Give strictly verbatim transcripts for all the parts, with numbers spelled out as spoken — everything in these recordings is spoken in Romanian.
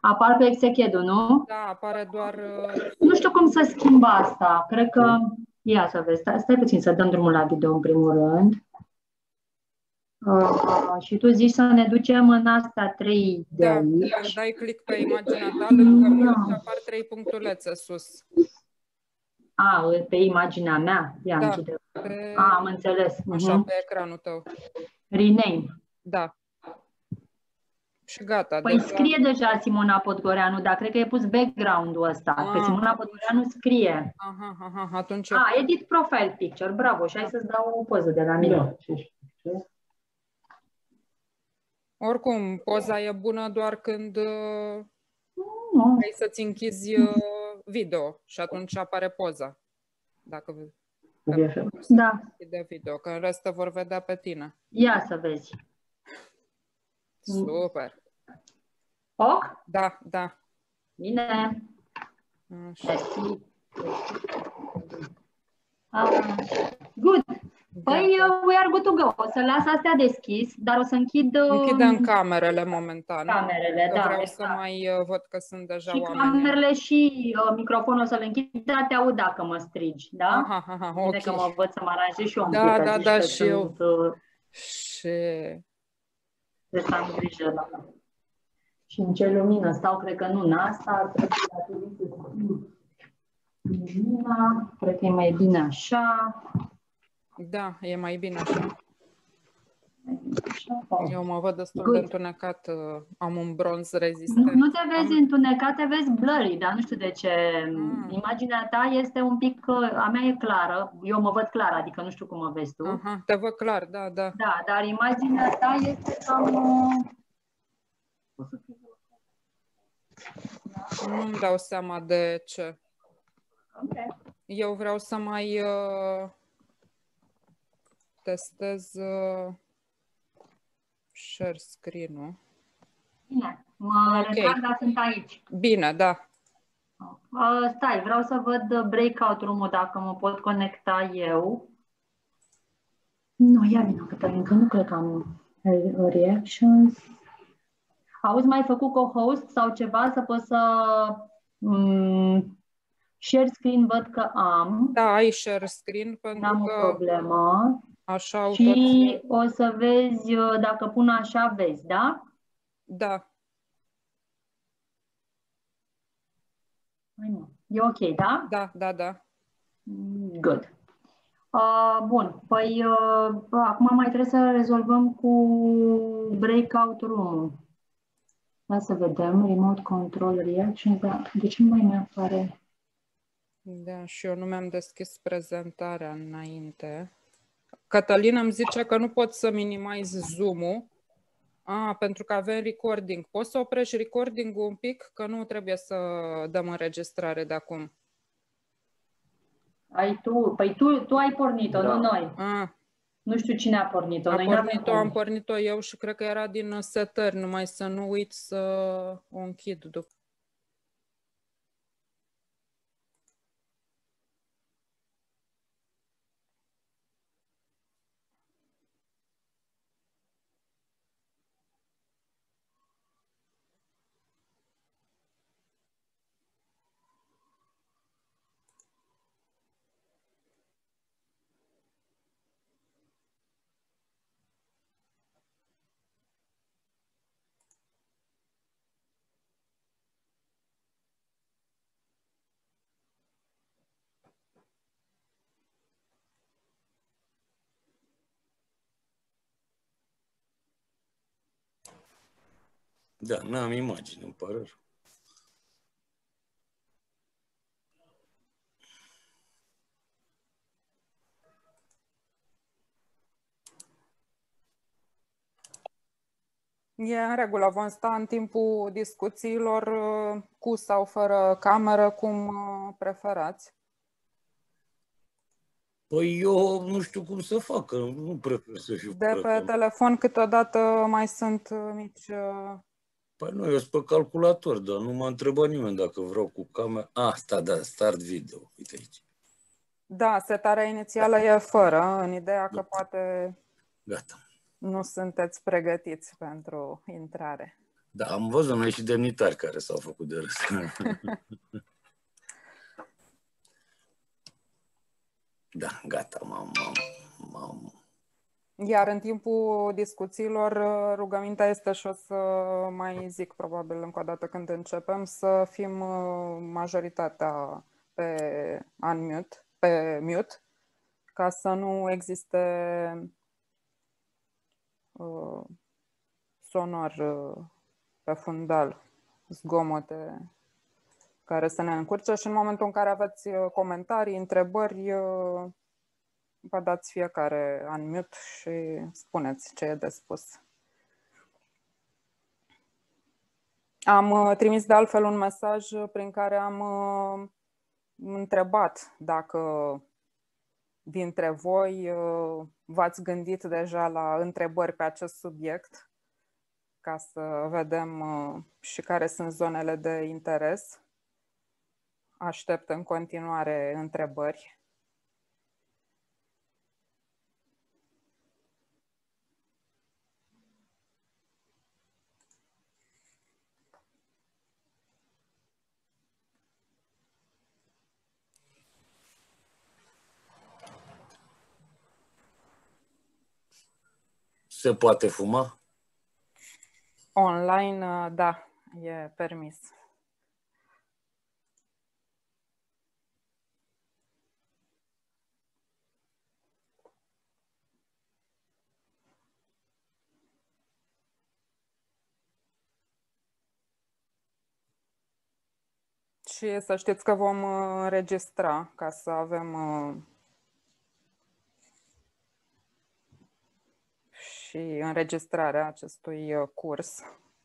Apar pe exechedu, nu? Da, apare doar... Nu știu cum să schimb asta. Cred că... Ia să vezi. Stai, stai puțin să dăm drumul la video în primul rând. Uh, și tu zici să ne ducem în astea trei de da, aici. când dai click pe imaginea ta, lângă mine apar trei punctulețe sus. A, pe imaginea mea? Ia da, închide. pe... A, am înțeles. Așa, uh-huh. pe ecranul tău. Rename. Da. Și gata. Păi deja... scrie deja Simona Podgoreanu, dar cred că e pus background-ul ăsta. Ah, pe Simona atunci... Podgoreanu scrie. Aha, aha, atunci... A, edit profile picture, bravo. Și hai să-ți dau o poză de la mine. Da. Oricum, poza e bună doar când no. vrei să-ți închizi video și atunci apare poza. Dacă da. de video, că în rest vor vedea pe tine. Ia să vezi. Super. Ok? Da, da. Bine. Așa. Ah, good. Păi, we are good to go. O să las astea deschis, dar o să închid... Închidem camerele momentan. Camerele, că da. Vreau exact. să mai văd că sunt deja și oameni. Și camerele și uh, microfonul o să le închid, dar te aud dacă mă strigi, da? Aha, aha, ok. Bine că mă văd să mă aranjez și eu un da, pic, da, da, și eu. Sunt, uh, și... Trebuie să am grijă la... Și în ce lumină stau, cred că nu în asta, ar trebui să lumina, cred că e mai bine așa. Da, e mai bine așa. așa Eu mă văd destul Good. de întunecat, am un bronz rezistent. Nu, nu te vezi am... întunecat, te vezi blurry, dar nu știu de ce. Ah. Imaginea ta este un pic, a mea e clară, eu mă văd clar, adică nu știu cum mă vezi tu. Aha, te văd clar, da, da. Da, dar imaginea ta este cam... Nu-mi dau seama de ce. Okay. Eu vreau să mai uh, testez uh, share screen-ul. Bine, mă okay. retrag, dar sunt aici. Bine, da. Uh, stai, vreau să văd breakout room-ul dacă mă pot conecta eu. Nu, ia vină, Cătălin, că nu cred că am reactions. Auzi, mai făcut co-host sau ceva să pot să... Um, share screen văd că am. Da, ai share screen pentru N-am că... o problemă. Așa au și toți... o să vezi, dacă pun așa, vezi, da? Da. E ok, da? Da, da, da. Good. Uh, bun, păi uh, acum mai trebuie să rezolvăm cu breakout room-ul. Hai să vedem, remote control reactions, dar de ce nu mai mi apare? Da, și eu nu mi-am deschis prezentarea înainte. Cătălin îmi zice că nu pot să minimiz zoom-ul. Ah, pentru că avem recording. Poți să oprești recording-ul un pic? Că nu trebuie să dăm înregistrare de acum. Ai tu? Păi tu, tu ai pornit-o, da. Nu noi. Ah. Nu știu cine a pornit-o. A pornit-o, am pornit-o eu și cred că era din setări, numai să nu uit să o închid după. Da, n-am imagine, îmi pare rău. E în regulă, vom sta în timpul discuțiilor cu sau fără cameră, cum preferați. Păi eu nu știu cum să fac, că nu prefer să fiu De pe telefon câteodată mai sunt mici... Păi nu, eu sunt pe calculator, dar nu m-a întrebat nimeni dacă vreau cu camera. Ah, asta, da, start video, uite aici. Da, setarea inițială e fără, în ideea că da. poate Gata. Nu sunteți pregătiți pentru intrare. Da, am văzut noi și demnitari care s-au făcut de râs. Da, gata, m-am... m-am... Iar în timpul discuțiilor, rugămintea este, și o să mai zic probabil încă o dată când începem, să fim majoritatea pe unmute, pe mute, ca să nu existe uh, sonor uh, pe fundal, zgomote care să ne încurce, și în momentul în care aveți comentarii, întrebări, uh, vă dați fiecare unmute și spuneți ce e de spus. Am trimis de altfel un mesaj prin care am întrebat dacă dintre voi v-ați gândit deja la întrebări pe acest subiect, ca să vedem și care sunt zonele de interes. Aștept în continuare întrebări. Se poate fuma? Online, da, e permis. Și să știți că vom înregistra ca să avem și înregistrarea acestui curs.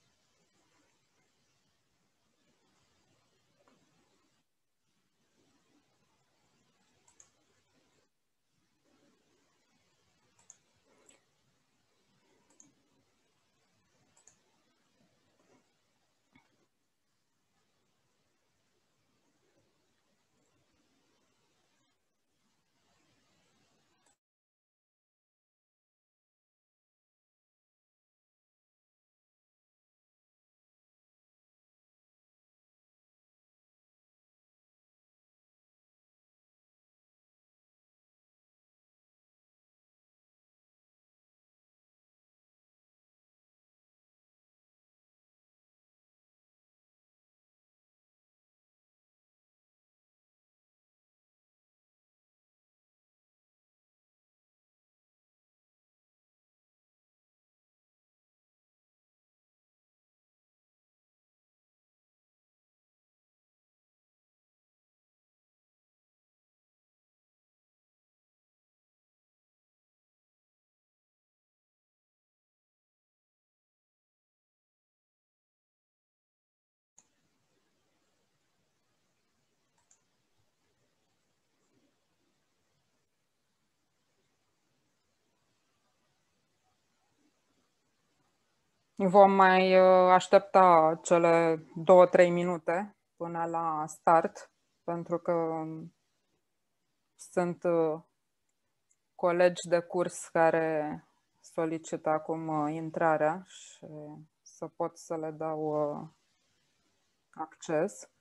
Vom mai aștepta cele două trei minute până la start, pentru că sunt colegi de curs care solicită acum intrarea și să pot să le dau acces.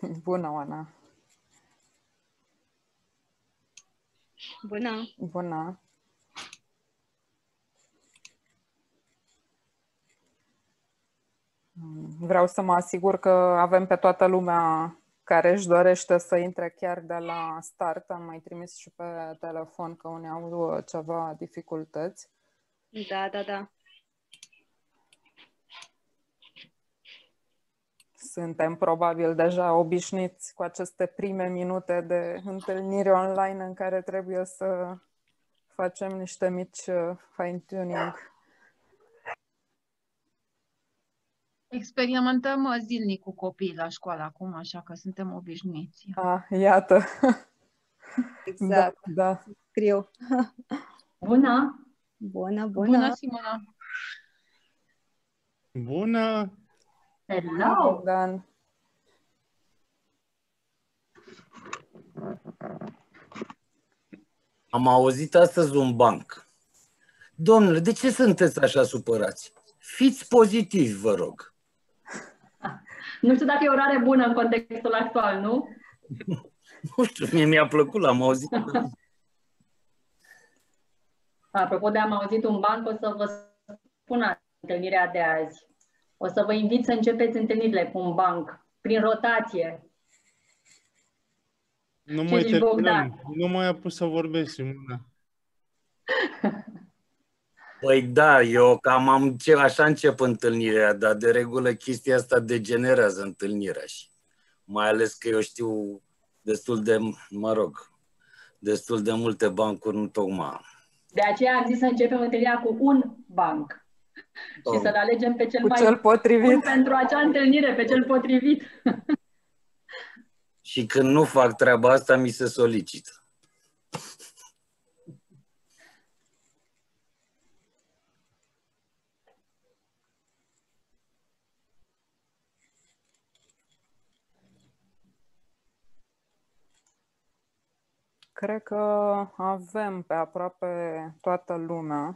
Bună, Oana! Bună! Bună! Vreau să mă asigur că avem pe toată lumea care își dorește să intre chiar de la start. Am mai trimis și pe telefon că unii au ceva dificultăți. Da, da, da. Suntem probabil deja obișnuiți cu aceste prime minute de întâlnire online în care trebuie să facem niște mici fine-tuning. Experimentăm zilnic cu copiii la școală acum, așa că suntem obișnuiți. Ah, iată. Exact. Da, da. Scriu. Bună! Bună, bună! Bună, Simona! Bună! Hello! Dan. Am auzit astăzi un banc. Domnule, de ce sunteți așa supărați? Fiți pozitivi, vă rog. Nu știu dacă e o orare bună în contextul actual, nu? Nu știu, mie mi-a plăcut, l-am auzit. Apropo de am auzit un banc, o să vă spun întâlnirea de azi. O să vă invit să începeți întâlnirile cu un banc, prin rotație. Nu Ce mai zici, terminăm. Bogdan? Nu mai a pus să vorbesc, Simona. Păi da, eu cam am, așa încep întâlnirea, dar de regulă chestia asta degenerează întâlnirea și mai ales că eu știu destul de, mă rog, destul de multe bancuri, nu tocmai. De aceea am zis să începem întâlnirea cu un banc și să-l alegem pe cel Cu mai cel potrivit. bun pentru acea întâlnire, pe cel potrivit. Și când nu fac treaba asta, mi se solicită. Cred că avem pe aproape toată lumea.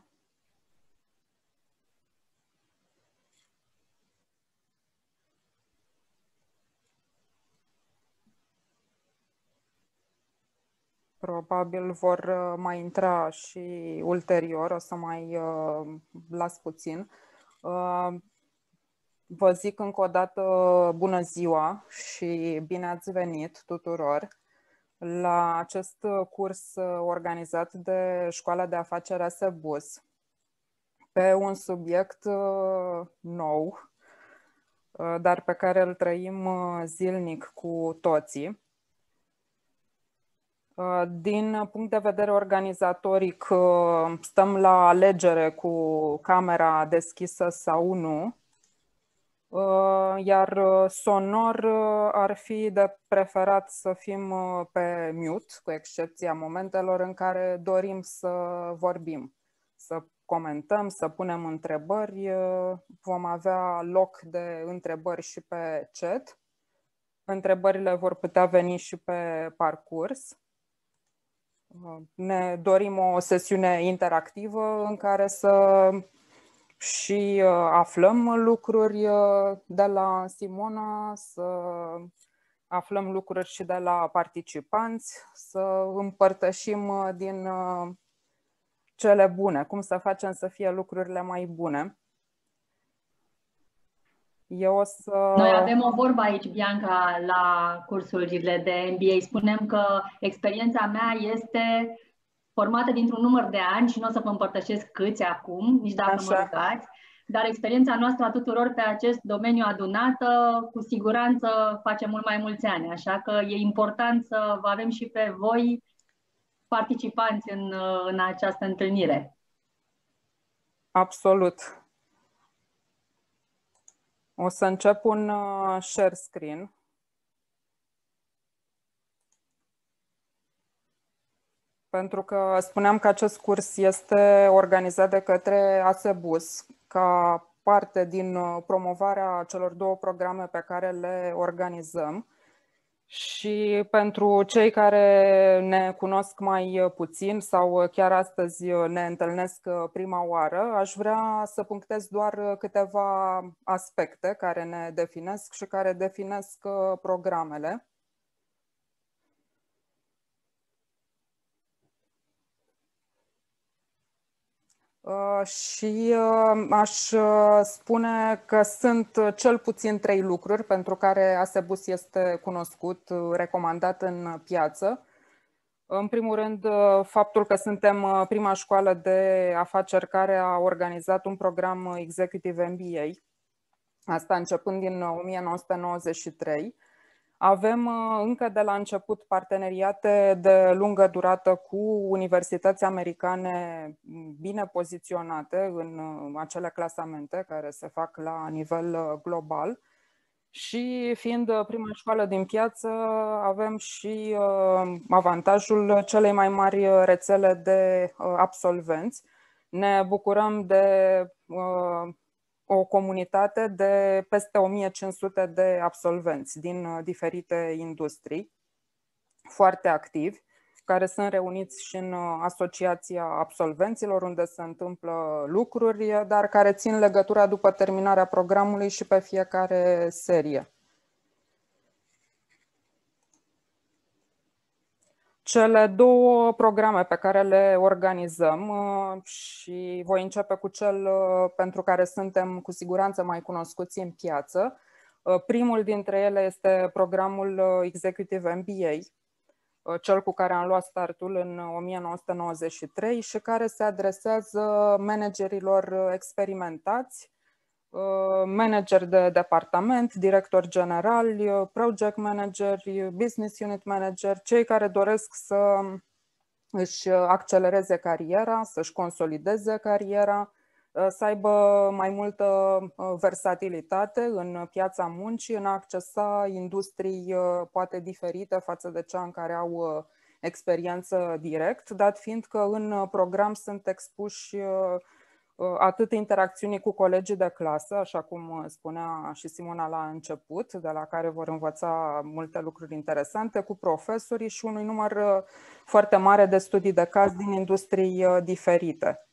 Probabil vor mai intra și ulterior, o să mai uh, las puțin. Uh, vă zic încă o dată bună ziua și bine ați venit tuturor la acest curs organizat de Școala de Afaceri Asebus pe un subiect uh, nou, uh, dar pe care îl trăim zilnic cu toții. Din punct de vedere organizatoric, stăm la alegere cu camera deschisă sau nu, iar sonor ar fi de preferat să fim pe mute, cu excepția momentelor în care dorim să vorbim, să comentăm, să punem întrebări. Vom avea loc de întrebări și pe chat. Întrebările vor putea veni și pe parcurs. Ne dorim o sesiune interactivă în care să și aflăm lucruri de la Simona, să aflăm lucruri și de la participanți, să împărtășim din cele bune, cum să facem să fie lucrurile mai bune. Eu o să... Noi avem o vorbă aici, Bianca, la cursurile de M B A. Spunem că experiența mea este formată dintr-un număr de ani și nu o să vă împărtășesc câți acum, nici dacă Așa. mă rugați, dar experiența noastră a tuturor pe acest domeniu adunată, cu siguranță face mult mai mulți ani, așa că e important să vă avem și pe voi participanți în, în această întâlnire. Absolut. O să încep un share screen. Pentru că spuneam că acest curs este organizat de către Asebus ca parte din promovarea celor două programe pe care le organizăm. Și pentru cei care ne cunosc mai puțin sau chiar astăzi ne întâlnesc prima oară, aș vrea să punctez doar câteva aspecte care ne definesc și care definesc programele. Și aș spune că sunt cel puțin trei lucruri pentru care Asebus este cunoscut, recomandat în piață. În primul rând, faptul că suntem prima școală de afaceri care a organizat un program Executive M B A, asta începând din o mie nouă sute nouăzeci și trei. Avem încă de la început parteneriate de lungă durată cu universități americane bine poziționate în acele clasamente care se fac la nivel global. Și fiind prima școală din piață, avem și avantajul celei mai mari rețele de absolvenți. Ne bucurăm de o comunitate de peste o mie cinci sute de absolvenți din diferite industrii, foarte activi, care sunt reuniți și în Asociația Absolvenților, unde se întâmplă lucruri, dar care țin legătura după terminarea programului și pe fiecare serie. Cele două programe pe care le organizăm, și voi începe cu cel pentru care suntem cu siguranță mai cunoscuți în piață. Primul dintre ele este programul Executive M B A, cel cu care am luat startul în o mie nouă sute nouăzeci și trei și care se adresează managerilor experimentați, manageri de departament, directori generali, project manageri, business unit manager, cei care doresc să își accelereze cariera, să-și consolideze cariera, să aibă mai multă versatilitate în piața muncii, în a accesa industrii poate diferite față de cea în care au experiență direct, dat fiind că în program sunt expuși atât interacțiunii cu colegii de clasă, așa cum spunea și Simona la început, de la care vor învăța multe lucruri interesante, cu profesorii și unui număr foarte mare de studii de caz din industrii diferite.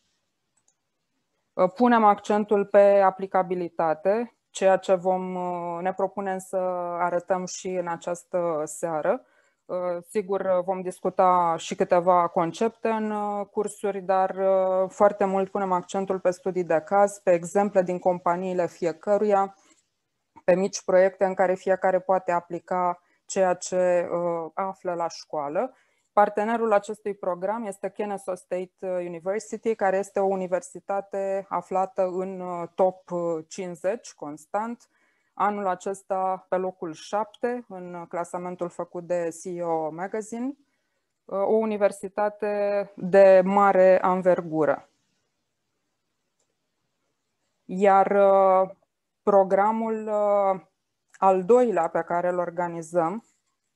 Punem accentul pe aplicabilitate, ceea ce vom, ne propunem să arătăm și în această seară. Sigur, vom discuta și câteva concepte în cursuri, dar foarte mult punem accentul pe studii de caz, pe exemple din companiile fiecăruia, pe mici proiecte în care fiecare poate aplica ceea ce află la școală. Partenerul acestui program este Kennesaw State University, care este o universitate aflată în top cincizeci constant. Anul acesta pe locul șapte în clasamentul făcut de C E O Magazine, o universitate de mare anvergură. Iar programul al doilea pe care îl organizăm,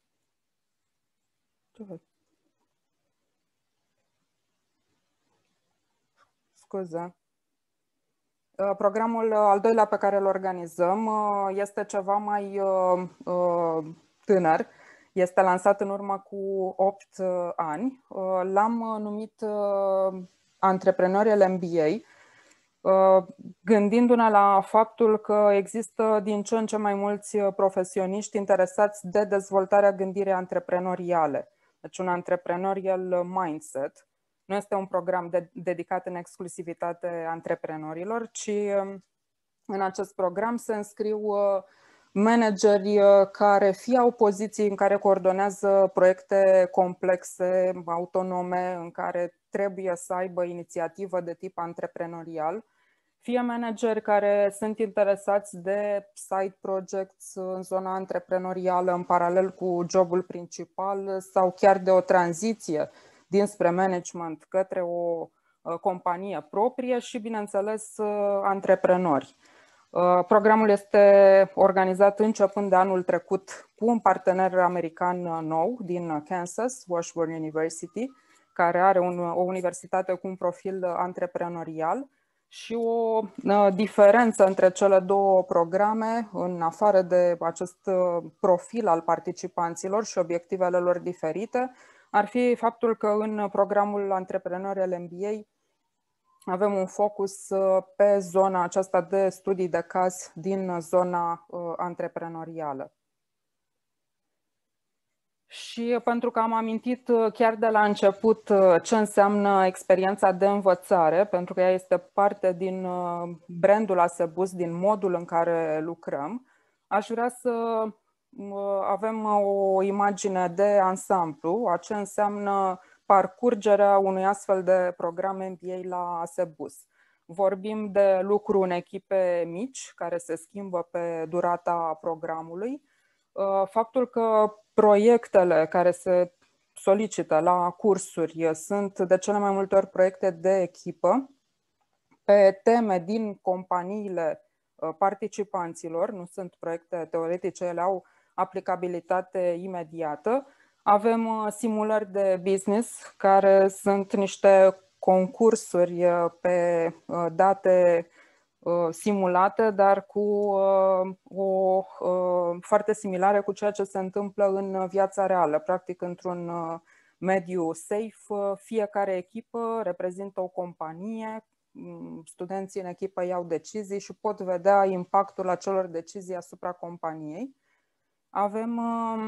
scuze, Programul al doilea pe care îl organizăm este ceva mai tânăr. Este lansat în urmă cu opt ani. L-am numit Antreprenorial M B A, gândindu-ne la faptul că există din ce în ce mai mulți profesioniști interesați de dezvoltarea gândirii antreprenoriale, deci un antreprenorial mindset. Nu este un program de, dedicat în exclusivitate antreprenorilor, ci în acest program se înscriu manageri care fie au poziții în care coordonează proiecte complexe, autonome, în care trebuie să aibă inițiativă de tip antreprenorial, fie manageri care sunt interesați de side projects în zona antreprenorială în paralel cu jobul principal sau chiar de o tranziție dinspre management către o companie proprie și, bineînțeles, antreprenori. Programul este organizat începând de anul trecut cu un partener american nou din Kansas, Washburn University, care are un, o universitate cu un profil antreprenorial Și o uh, diferență între cele două programe, în afară de acest uh, profil al participanților și obiectivele lor diferite, ar fi faptul că în programul Antreprenorial M B A avem un focus uh, pe zona aceasta de studii de caz din zona uh, antreprenorială. Și pentru că am amintit chiar de la început ce înseamnă experiența de învățare, pentru că ea este parte din brandul Asebus, din modul în care lucrăm, aș vrea să avem o imagine de ansamblu a ce înseamnă parcurgerea unui astfel de program M B A la Asebus. Vorbim de lucru în echipe mici, care se schimbă pe durata programului, faptul că proiectele care se solicită la cursuri sunt de cele mai multe ori proiecte de echipă pe teme din companiile participanților, nu sunt proiecte teoretice, ele au aplicabilitate imediată. Avem simulări de business, care sunt niște concursuri pe date simulate, dar cu o foarte similară cu ceea ce se întâmplă în viața reală. Practic, într-un mediu safe, fiecare echipă reprezintă o companie, studenții în echipă iau decizii și pot vedea impactul acelor decizii asupra companiei. Avem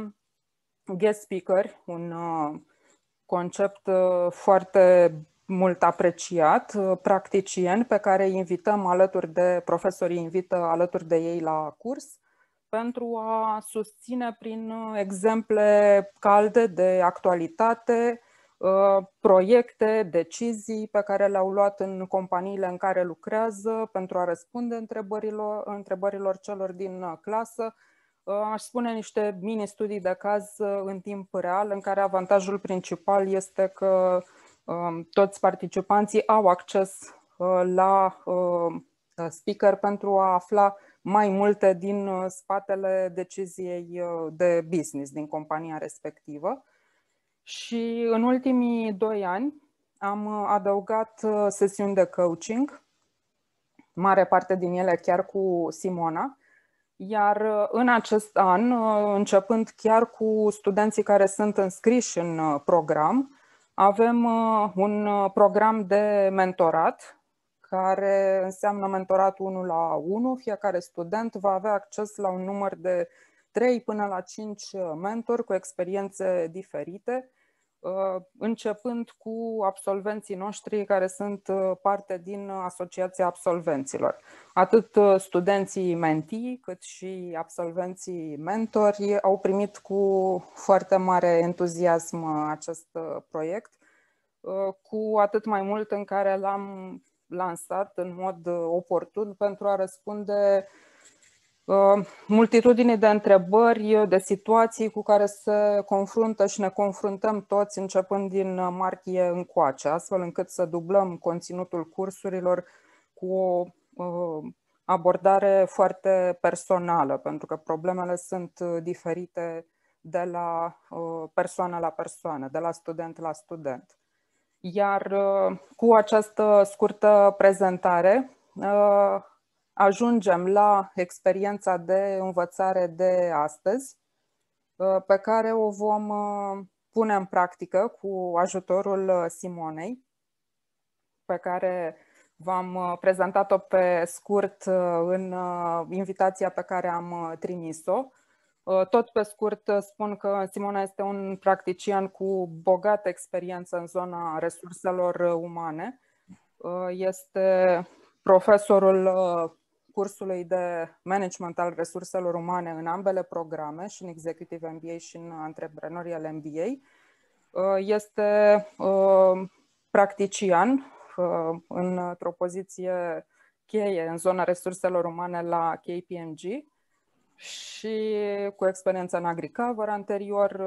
guest speaker, un concept foarte mult apreciat, practicieni pe care îi invităm alături de profesorii, invită alături de ei la curs pentru a susține prin exemple calde de actualitate, proiecte, decizii pe care le-au luat în companiile în care lucrează pentru a răspunde întrebărilor, întrebărilor celor din clasă. Aș spune niște mini-studii de caz în timp real, în care avantajul principal este că toți participanții au acces la speaker pentru a afla mai multe din spatele deciziei de business din compania respectivă. Și în ultimii doi ani am adăugat sesiuni de coaching, mare parte din ele chiar cu Simona, iar în acest an, începând chiar cu studenții care sunt înscriși în program, avem un program de mentorat, care înseamnă mentorat unu la unu. Fiecare student va avea acces la un număr de trei până la cinci mentori cu experiențe diferite, începând cu absolvenții noștri care sunt parte din Asociația Absolvenților. Atât studenții mentii, cât și absolvenții mentori au primit cu foarte mare entuziasm acest proiect, cu atât mai mult în care l-am lansat în mod oportun pentru a răspunde multitudine de întrebări, de situații cu care se confruntă și ne confruntăm toți începând din martie încoace, astfel încât să dublăm conținutul cursurilor cu o abordare foarte personală, pentru că problemele sunt diferite de la persoană la persoană, de la student la student. Iar cu această scurtă prezentare ajungem la experiența de învățare de astăzi, pe care o vom pune în practică cu ajutorul Simonei, pe care v-am prezentat-o pe scurt în invitația pe care am trimis-o. Tot pe scurt spun că Simona este un practician cu bogată experiență în zona resurselor umane. Este profesorul cursului de management al resurselor umane în ambele programe, și în Executive M B A și în Antreprenorial M B A. Este practician într-o poziție cheie în zona resurselor umane la K P M G și cu experiență în AgriCover anterior.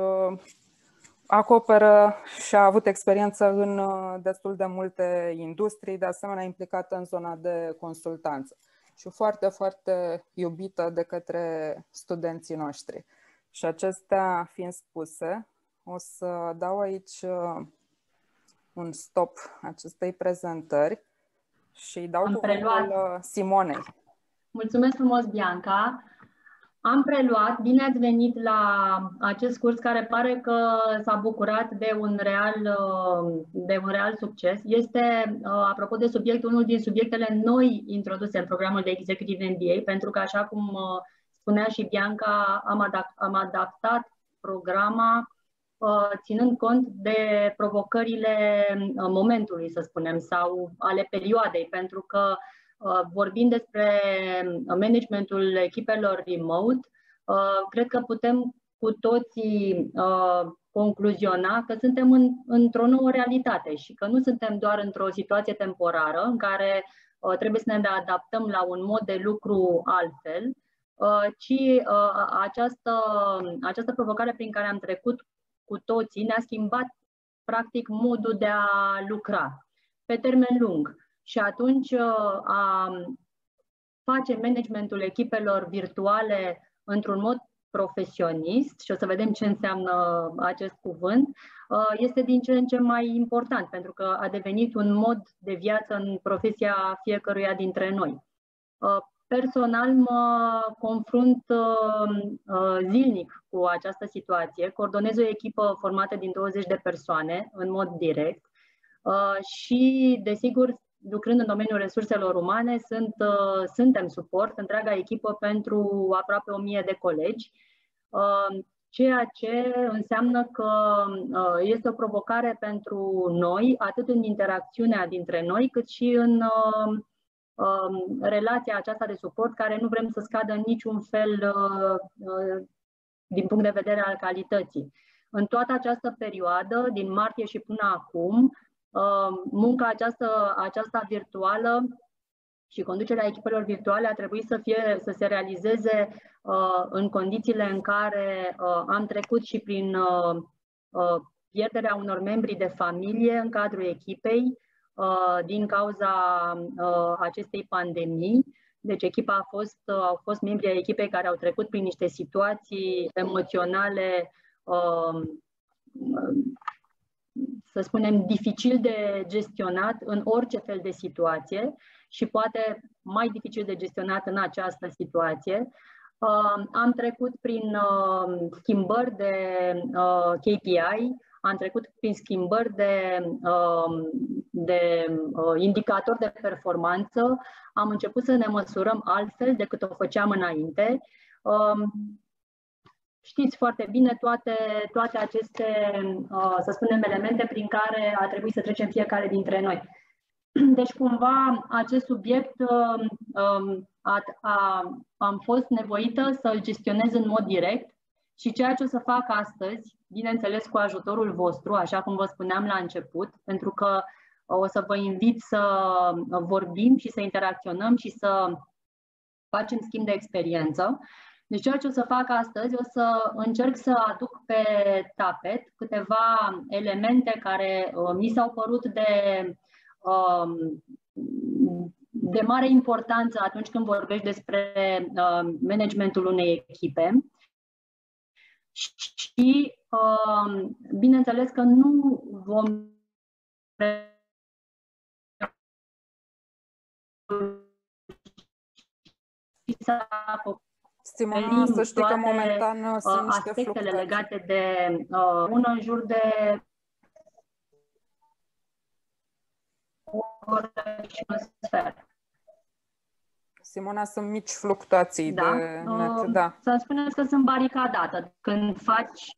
Acoperă și a avut experiență în destul de multe industrii, de asemenea implicată în zona de consultanță și foarte, foarte iubită de către studenții noștri. Și acestea fiind spuse, o să dau aici un stop acestei prezentări Și îi dau Am cuvântul preluat. Simonei. Mulțumesc frumos, Bianca. Am preluat, bine ați venit la acest curs care pare că s-a bucurat de un real, de un real succes. Este, apropo de subiect, unul din subiectele noi introduse în programul de Executive M B A, pentru că, așa cum spunea și Bianca, am, adapt, am adaptat programa ținând cont de provocările momentului, să spunem, sau ale perioadei, pentru că vorbind despre managementul echipelor remote, cred că putem cu toții concluziona că suntem în, într-o nouă realitate și că nu suntem doar într-o situație temporară în care trebuie să ne adaptăm la un mod de lucru altfel, ci această, această provocare prin care am trecut cu toții ne-a schimbat practic modul de a lucra pe termen lung. Și atunci a face managementul echipelor virtuale într-un mod profesionist, și o să vedem ce înseamnă acest cuvânt, este din ce în ce mai important, pentru că a devenit un mod de viață în profesia fiecăruia dintre noi. Personal mă confrunt zilnic cu această situație, coordonez o echipă formată din douăzeci de persoane în mod direct și, desigur, lucrând în domeniul resurselor umane, sunt, uh, suntem suport, întreaga echipă pentru aproape o mie de colegi, uh, ceea ce înseamnă că uh, este o provocare pentru noi, atât în interacțiunea dintre noi, cât și în uh, uh, relația aceasta de suport, care nu vrem să scadă în niciun fel uh, uh, din punct de vedere al calității. În toată această perioadă, din martie și până acum, munca aceasta, aceasta virtuală și conducerea echipelor virtuale a trebuit să, fie, să se realizeze uh, în condițiile în care uh, am trecut și prin uh, uh, pierderea unor membri de familie în cadrul echipei uh, din cauza uh, acestei pandemii. Deci echipa a fost, uh, au fost membri ai echipei care au trecut prin niște situații emoționale uh, să spunem, dificil de gestionat în orice fel de situație și poate mai dificil de gestionat în această situație. Uh, am trecut prin uh, schimbări de uh, K P I, am trecut prin schimbări de, uh, de uh, indicatori de performanță, am început să ne măsurăm altfel decât o făceam înainte. Uh, Știți foarte bine toate, toate aceste, să spunem, elemente prin care a trebuit să trecem fiecare dintre noi. Deci, cumva, acest subiect a, a, am fost nevoită să-l gestionez în mod direct și ceea ce o să fac astăzi, bineînțeles cu ajutorul vostru, așa cum vă spuneam la început, pentru că o să vă invit să vorbim și să interacționăm și să facem schimb de experiență. Deci ceea ce o să fac astăzi, o să încerc să aduc pe tapet câteva elemente care uh, mi s-au părut de, uh, de mare importanță atunci când vorbești despre uh, managementul unei echipe. Și uh, bineînțeles că nu vom să Simona, să știi că momentan sunt niște aspectele fluctuații legate de uh, unul în jur de o oră și un sfert. Simona, sunt mici fluctuații da? de net, uh, da. Să-mi spuneți că sunt baricadată când faci...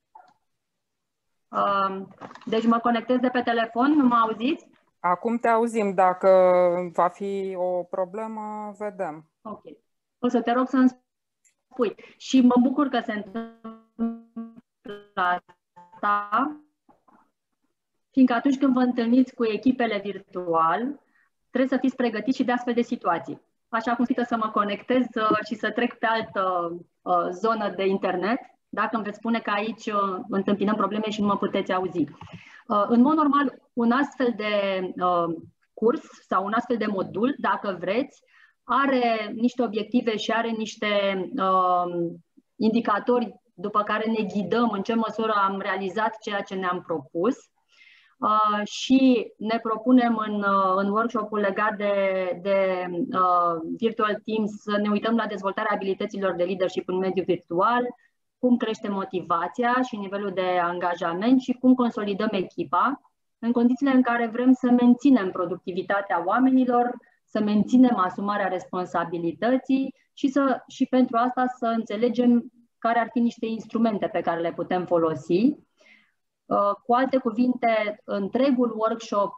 Uh, deci mă conectez de pe telefon, nu mă auziți? Acum te auzim, dacă va fi o problemă, vedem. Ok. O să te rog să-mi spui. Și mă bucur că se întâmplă asta, fiindcă atunci când vă întâlniți cu echipele virtual, trebuie să fiți pregătiți și de astfel de situații. Așa cum știți, să mă conectez și să trec pe altă uh, zonă de internet, dacă îmi veți spune că aici uh, întâmpinăm probleme și nu mă puteți auzi. Uh, în mod normal, un astfel de uh, curs sau un astfel de modul, dacă vreți, are niște obiective și are niște uh, indicatori după care ne ghidăm în ce măsură am realizat ceea ce ne-am propus. Uh, și ne propunem în, uh, în workshop-ul legat de, de uh, Virtual Teams să ne uităm la dezvoltarea abilităților de leadership în mediul virtual, cum crește motivația și nivelul de angajament și cum consolidăm echipa în condițiile în care vrem să menținem productivitatea oamenilor, să menținem asumarea responsabilității și, să, și pentru asta să înțelegem care ar fi niște instrumente pe care le putem folosi. Cu alte cuvinte, întregul workshop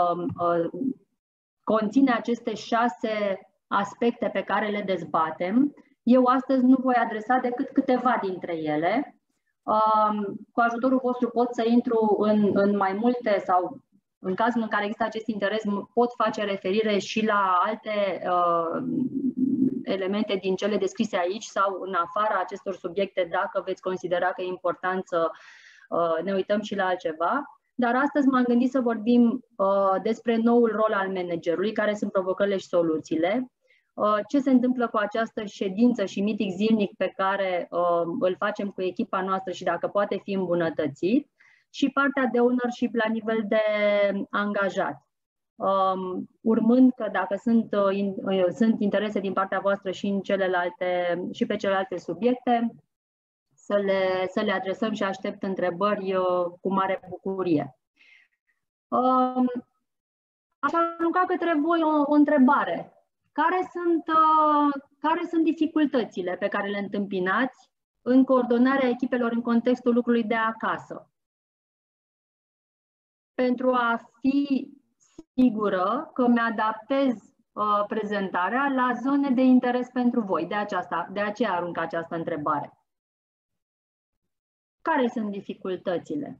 conține aceste șase aspecte pe care le dezbatem. Eu astăzi nu voi adresa decât câteva dintre ele. Cu ajutorul vostru pot să intru în, în mai multe sau în cazul în care există acest interes pot face referire și la alte uh, elemente din cele descrise aici sau în afara acestor subiecte dacă veți considera că e important să uh, ne uităm și la altceva. Dar astăzi m-am gândit să vorbim uh, despre noul rol al managerului, care sunt provocările și soluțiile. Ce se întâmplă cu această ședință și meeting zilnic pe care uh, îl facem cu echipa noastră și dacă poate fi îmbunătățit și partea de ownership la nivel de angajat. Um, urmând că dacă sunt, uh, in, uh, sunt interese din partea voastră și, în celelalte, și pe celelalte subiecte, să le, să le adresăm și aștept întrebări uh, cu mare bucurie. Um, aș arunca către voi o, o întrebare. Care sunt, uh, care sunt dificultățile pe care le întâmpinați în coordonarea echipelor în contextul lucrului de acasă? Pentru a fi sigură că mi-adaptez uh, prezentarea la zone de interes pentru voi. De, aceasta, de aceea arunc această întrebare. Care sunt dificultățile?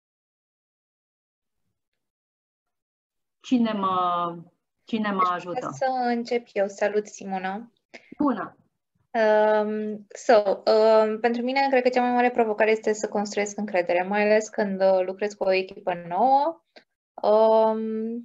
Cine mă... Cine mă ajută? Să încep eu. Salut, Simona. Bună! Um, so, um, pentru mine, cred că cea mai mare provocare este să construiesc încredere, mai ales când uh, lucrez cu o echipă nouă. Um,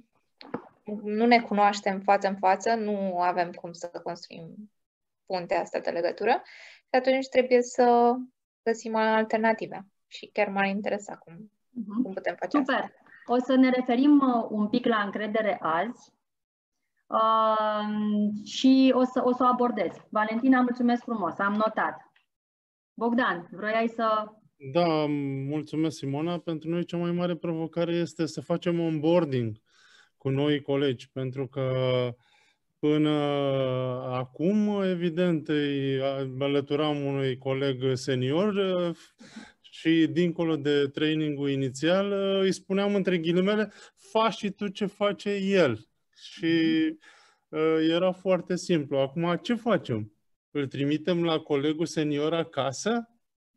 nu ne cunoaștem față în față, nu avem cum să construim puntea asta de legătură și atunci trebuie să găsim alternative. Și chiar m-ar interesa cum, uh-huh. cum putem face Super. asta. O să ne referim uh, un pic la încredere azi. Uh, și o să, o să o abordez. Valentina, mulțumesc frumos, am notat. Bogdan, vroiai să... Da, mulțumesc, Simona. Pentru noi cea mai mare provocare este să facem onboarding cu noi colegi, pentru că până acum, evident, îi alăturam unui coleg senior și dincolo de trainingul inițial îi spuneam între ghilimele, faci și tu ce face el. Și uh, era foarte simplu. Acum, ce facem? Îl trimitem la colegul senior acasă?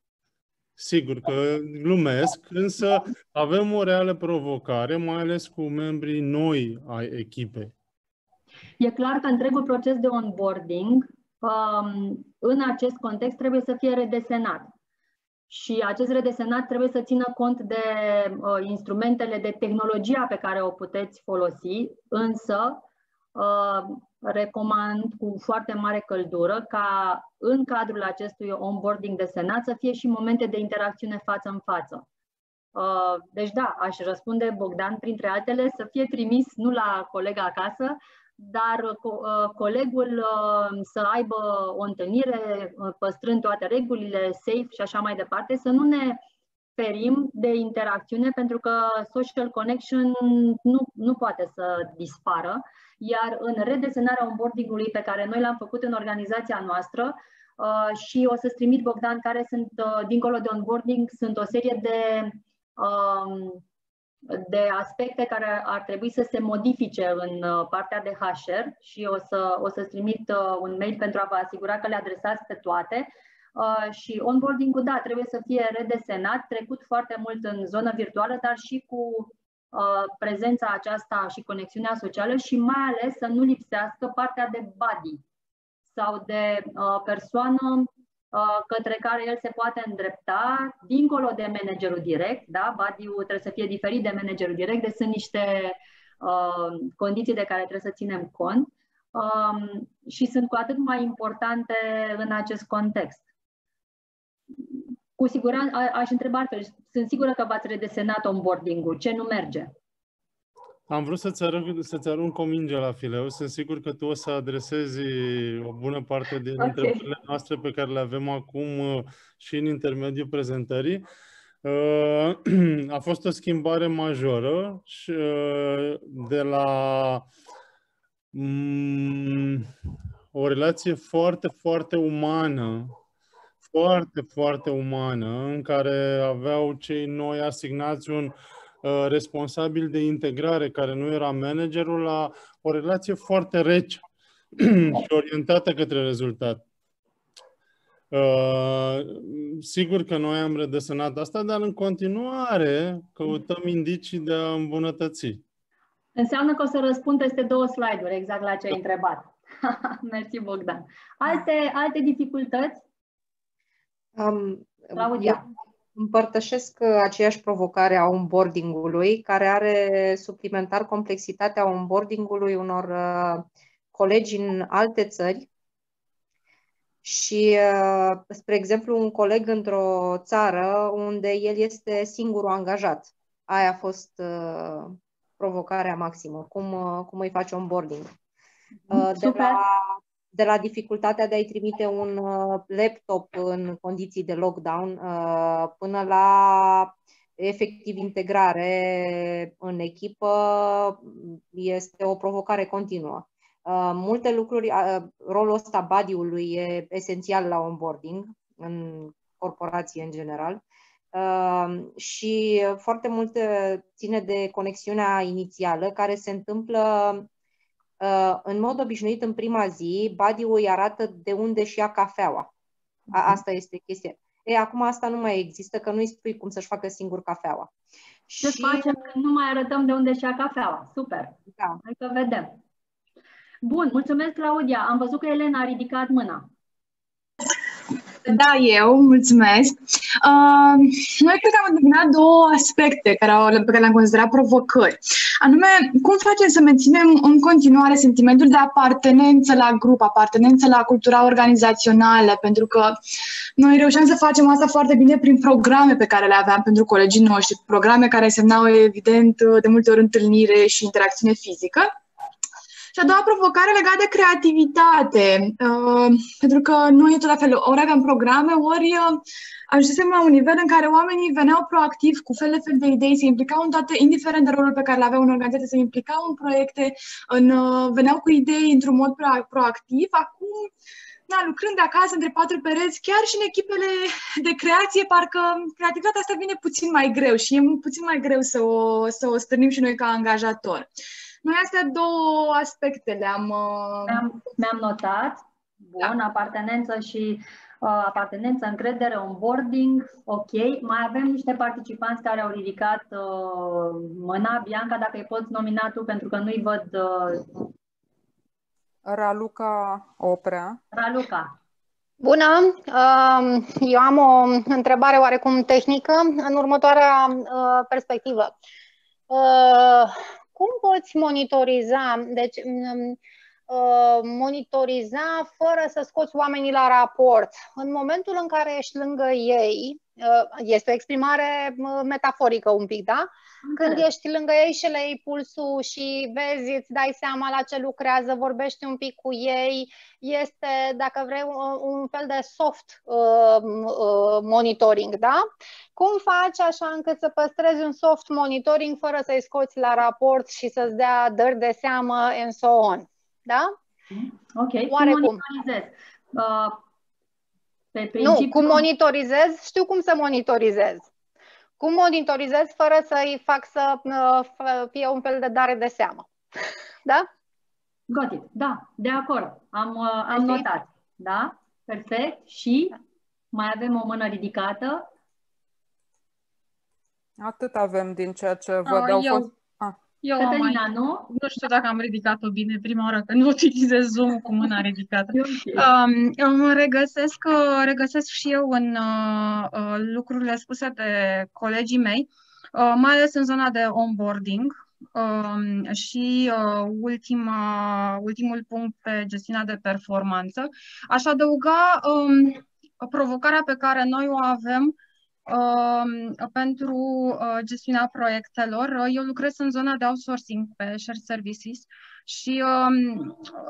Sigur că glumesc, însă avem o reală provocare, mai ales cu membrii noi ai echipei. E clar că întregul proces de onboarding um, în acest context trebuie să fie redesenat. Și acest redesenat trebuie să țină cont de uh, instrumentele, de tehnologia pe care o puteți folosi, însă uh, recomand cu foarte mare căldură ca în cadrul acestui onboarding desenat să fie și momente de interacțiune față în față. Uh, deci da, aș răspunde, Bogdan, printre altele, să fie trimis nu la colega acasă, dar uh, colegul uh, să aibă o întâlnire uh, păstrând toate regulile, safe și așa mai departe, să nu ne ferim de interacțiune, pentru că social connection nu, nu poate să dispară, iar în redesenarea onboarding-ului pe care noi l-am făcut în organizația noastră uh, și o să-ți trimit, Bogdan, care sunt, uh, dincolo de onboarding, sunt o serie de uh, de aspecte care ar trebui să se modifice în partea de H R și o, să, o să-ți trimit un mail pentru a vă asigura că le adresați pe toate. Și onboarding-ul, da, trebuie să fie redesenat, trecut foarte mult în zonă virtuală, dar și cu prezența aceasta și conexiunea socială și mai ales să nu lipsească partea de buddy sau de persoană către care el se poate îndrepta dincolo de managerul direct, da? Buddy-ul trebuie să fie diferit de managerul direct, deci sunt niște uh, condiții de care trebuie să ținem cont um, și sunt cu atât mai importante în acest context. Cu siguranță, a, aș întreba altfel, sunt sigură că v-ați redesenat onboarding-ul. Ce nu merge? Am vrut să-ți arunc, să-ți arunc o minge la fileu. Sunt sigur că tu o să adresezi o bună parte din Okay. întrebările noastre pe care le avem acum uh, și în intermediul prezentării. A fost o schimbare majoră și de la um, o relație foarte, foarte umană, foarte, foarte umană, în care aveau cei noi asignați un uh, responsabil de integrare, care nu era managerul, la o relație foarte rece și orientată către rezultat. Uh, sigur că noi am redesănat asta, dar în continuare căutăm indicii de a îmbunătăți. Înseamnă că o să răspund peste două slide-uri exact la ce ai întrebat. Mersi, Bogdan. Alte, alte dificultăți? Um, Claudia. Împărtășesc aceeași provocare a onboarding-ului, care are suplimentar complexitatea onboarding-ului unor uh, colegi în alte țări. Și, spre exemplu, un coleg într-o țară unde el este singurul angajat. Aia a fost uh, provocarea maximă. Cum, uh, cum îi faci onboarding? Uh, de, la, de la dificultatea de a-i trimite un uh, laptop în condiții de lockdown uh, până la efectiv integrare în echipă este o provocare continuă. Uh, multe lucruri, uh, rolul ăsta buddy-ului e esențial la onboarding în corporație în general uh, și foarte multe ține de conexiunea inițială care se întâmplă uh, în mod obișnuit în prima zi. Buddy-ul îi arată de unde și ia cafeaua. A, asta este chestia. E, acum asta nu mai există, că nu îi spui cum să-și facă singur cafeaua. Ce și... facem când nu mai arătăm de unde și ia cafeaua? Super! Da. Hai că vedem. Bun, mulțumesc, Claudia. Am văzut că Elena a ridicat mâna. Da, eu, mulțumesc. Uh, noi cred că am întâlnit două aspecte care au, pe care le-am considerat provocări. Anume, cum facem să menținem în continuare sentimentul de apartenență la grup, apartenență la cultura organizațională, pentru că noi reușeam să facem asta foarte bine prin programe pe care le aveam pentru colegii noștri, programe care semnau evident de multe ori întâlnire și interacțiune fizică. Și a doua provocare legată de creativitate, uh, pentru că noi tot la fel, ori aveam programe, ori uh, ajunsesem la un nivel în care oamenii veneau proactiv cu fel de fel de idei, se implicau în toate, indiferent de rolul pe care le aveau în organizație, se implicau în proiecte, în, uh, veneau cu idei într-un mod pro- proactiv. Acum, da, lucrând de acasă, între patru pereți, chiar și în echipele de creație, parcă creativitatea asta vine puțin mai greu și e puțin mai greu să o, să o stârnim și noi ca angajator. Noi astea două aspecte le-am... Uh... Mi-am, mi-am notat. Bun, da. Apartenență și uh, apartenență, încredere, onboarding, ok. Mai avem niște participanți care au ridicat uh, mâna. Bianca, dacă îi poți nomina tu, pentru că nu-i văd... Uh... Raluca Oprea. Raluca. Bună! Eu am o întrebare oarecum tehnică în următoarea uh, perspectivă. Uh, Cum poți monitoriza, deci uh, monitoriza fără să scoți oamenii la raport? În momentul în care ești lângă ei, uh, este o exprimare metaforică un pic, da? Când ești lângă ei și le iei pulsul și vezi, îți dai seama la ce lucrează, vorbești un pic cu ei, este, dacă vrei, un, un fel de soft uh, uh, monitoring, da? Cum faci așa încât să păstrezi un soft monitoring fără să-i scoți la raport și să-ți dea dări de seamă and so on, da? Ok, oarecum. cum monitorizezi? Uh, pe principiu... Nu, cum monitorizez, știu cum să monitorizez. Cum monitorizez fără să-i fac să uh, fie un fel de dare de seamă. Da? Got it. Da, de acord. Am, uh, am notat. Da? Perfect. Și mai avem o mână ridicată. Atât avem din ceea ce văd. Oh, au eu, fost... ah. eu Cătălina, mai, nu? Nu știu dacă am ridicat-o bine prima oară, că nu utilizez Zoom cu mâna ridicată. um, îmi regăsesc, regăsesc și eu în uh, lucrurile spuse de colegii mei, uh, mai ales în zona de onboarding. Um, și uh, ultima, ultimul punct pe gestiunea de performanță. Aș adăuga um, provocarea pe care noi o avem uh, pentru uh, gestiunea proiectelor. Uh, eu lucrez în zona de outsourcing pe shared services și uh,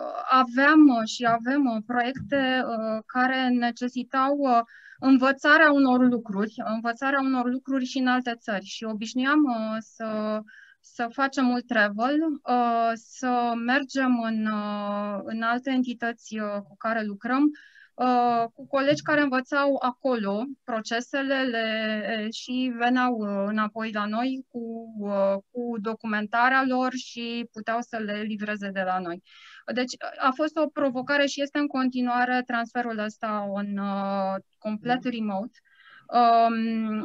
aveam și avem uh, proiecte uh, care necesitau uh, învățarea unor lucruri, învățarea unor lucruri și în alte țări și obișnuiam uh, să să facem mult travel, uh, să mergem în, uh, în alte entități uh, cu care lucrăm, uh, cu colegi care învățau acolo procesele le, și veneau uh, înapoi la noi cu, uh, cu documentarea lor și puteau să le livreze de la noi. Deci a fost o provocare și este în continuare transferul ăsta în uh, complet remote. Um,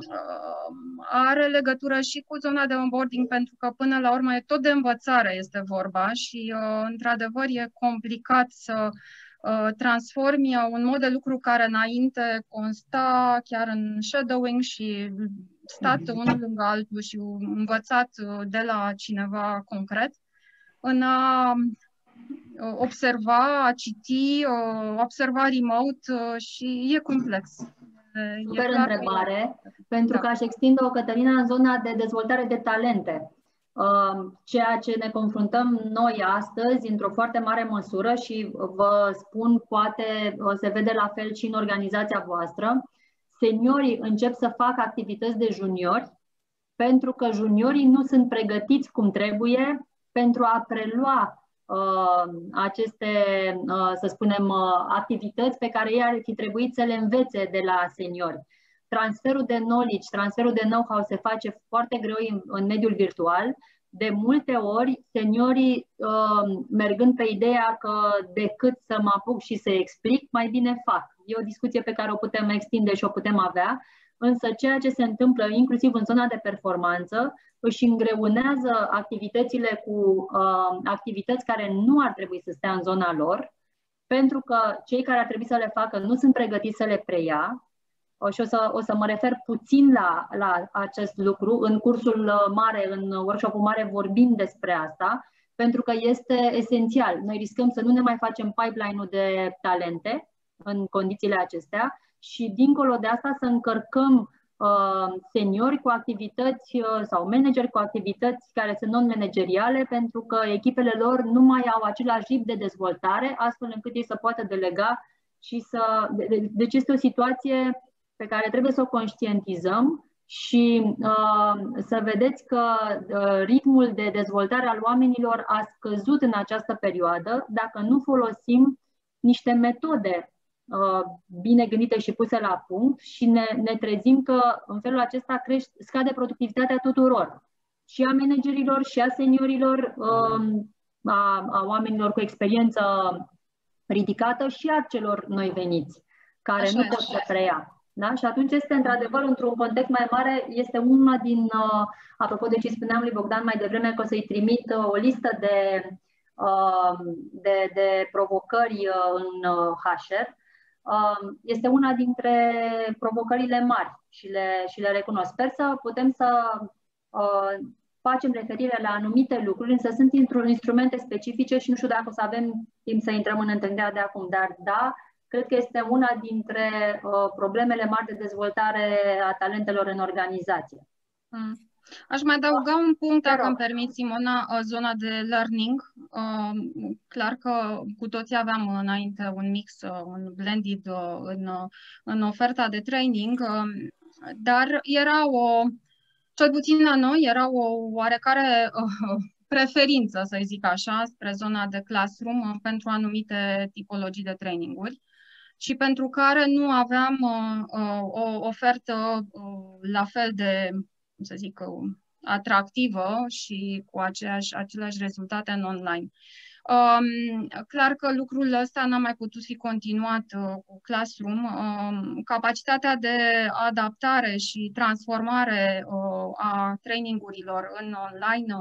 are legătură și cu zona de onboarding, pentru că până la urmă e tot de învățare este vorba și uh, într-adevăr e complicat să uh, transformi un mod de lucru care înainte consta chiar în shadowing și stat unul lângă altul și învățat de la cineva concret, în a observa, a citi, observa remote și e complex. Super întrebare, pentru că aș extinde-o, Cătălina, în zona de dezvoltare de talente. Ceea ce ne confruntăm noi astăzi, într-o foarte mare măsură, și vă spun, poate se vede la fel și în organizația voastră, seniorii încep să facă activități de juniori, pentru că juniorii nu sunt pregătiți cum trebuie pentru a prelua aceste, să spunem, activități pe care ei ar fi trebuit să le învețe de la seniori. Transferul de knowledge, transferul de know-how se face foarte greu în, în mediul virtual. De multe ori, seniorii, mergând pe ideea că decât să mă apuc și să explic, mai bine fac. E o discuție pe care o putem extinde și o putem avea, însă ceea ce se întâmplă, inclusiv în zona de performanță, își îngreunează activitățile cu uh, activități care nu ar trebui să stea în zona lor, pentru că cei care ar trebui să le facă nu sunt pregătiți să le preia. O, și o să, o să mă refer puțin la, la acest lucru. În cursul mare, în workshop-ul mare vorbim despre asta, pentru că este esențial. Noi riscăm să nu ne mai facem pipeline-ul de talente în condițiile acestea și dincolo de asta să încărcăm seniori cu activități sau manageri cu activități care sunt non-manageriale, pentru că echipele lor nu mai au același tip de dezvoltare, astfel încât ei să poată delega și să... Deci este o situație pe care trebuie să o conștientizăm și uh, să vedeți că uh, ritmul de dezvoltare al oamenilor a scăzut în această perioadă dacă nu folosim niște metode bine gândite și puse la punct și ne, ne trezim că în felul acesta crește, scade productivitatea tuturor, și a managerilor, și a seniorilor, a, a oamenilor cu experiență ridicată și a celor noi veniți, care așa, nu pot să preia. Da? Și atunci este într-adevăr, într-un context mai mare, este una din, apropo de ce spuneam lui Bogdan mai devreme, că o să-i trimit o listă de, de, de provocări în H R. Este una dintre provocările mari și le, și le recunosc. Sper să putem să uh, facem referire la anumite lucruri, însă sunt instrumente specifice și nu știu dacă o să avem timp să intrăm în întâlnirea de acum, dar da, cred că este una dintre uh, problemele mari de dezvoltare a talentelor în organizație. Mm. Aș mai adăuga un punct, dacă îmi permiți, Simona, zona de learning. Clar că cu toții aveam înainte un mix, un blended în, în oferta de training, dar era o, cel puțin la noi, era o oarecare preferință, să zic așa, spre zona de classroom pentru anumite tipologii de traininguri și pentru care nu aveam o ofertă la fel de, să zic, atractivă și cu aceeași, aceleași rezultate în online. Um, clar că lucrul ăsta n-a mai putut fi continuat uh, cu Classroom. Um, capacitatea de adaptare și transformare uh, a trainingurilor în online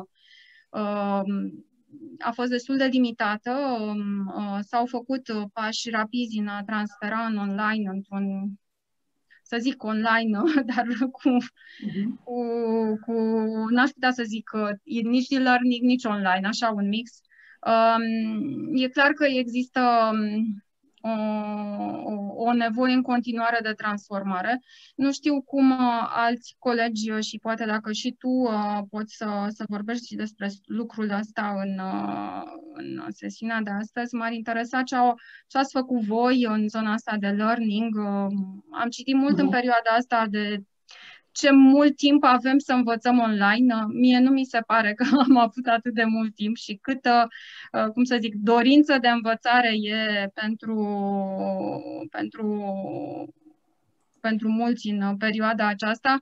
uh, a fost destul de limitată. Um, uh, s-au făcut uh, pași rapizi în a transfera în online într-un, să zic online, dar cu, uh-huh. cu, cu n-aș putea să zic nici e-learning, nici online, așa un mix. Um, e clar că există o, o nevoie în continuare de transformare. Nu știu cum uh, alți colegi uh, și poate dacă și tu uh, poți să, să vorbești și despre lucrul ăsta în, uh, în sesiunea de astăzi. M-ar interesa ce, au, ce ați făcut voi în zona asta de learning. Uh, am citit mult în perioada asta de ce mult timp avem să învățăm online. Mie nu mi se pare că am avut atât de mult timp și câtă, cum să zic, dorință de învățare e pentru, pentru, pentru mulți în perioada aceasta.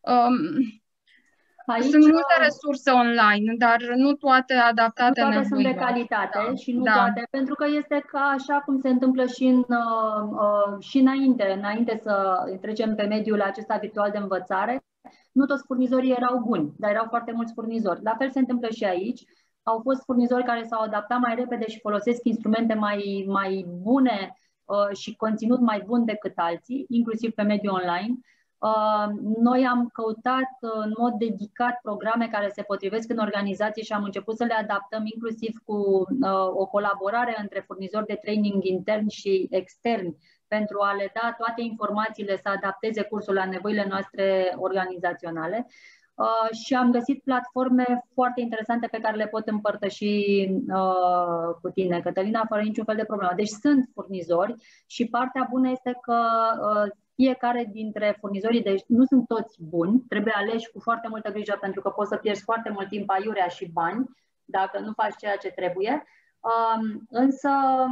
Aici, sunt multe resurse online, dar nu toate adaptate nu toate nevoilor. sunt de calitate Da. și nu Da. toate, pentru că este ca așa cum se întâmplă și, în, uh, și înainte, înainte să trecem pe mediul acesta virtual de învățare, nu toți furnizorii erau buni, dar erau foarte mulți furnizori. La fel se întâmplă și aici. Au fost furnizori care s-au adaptat mai repede și folosesc instrumente mai, mai bune uh, și conținut mai bun decât alții, inclusiv pe mediul online. Noi am căutat în mod dedicat programe care se potrivesc în organizații și am început să le adaptăm inclusiv cu o colaborare între furnizori de training interni și externi pentru a le da toate informațiile să adapteze cursul la nevoile noastre organizaționale. Și am găsit platforme foarte interesante pe care le pot împărtăși cu tine, Cătălina, fără niciun fel de problemă. Deci sunt furnizori și partea bună este că fiecare dintre furnizorii, deci nu sunt toți buni, trebuie aleși cu foarte multă grijă pentru că poți să pierzi foarte mult timp, aiurea și bani dacă nu faci ceea ce trebuie. Însă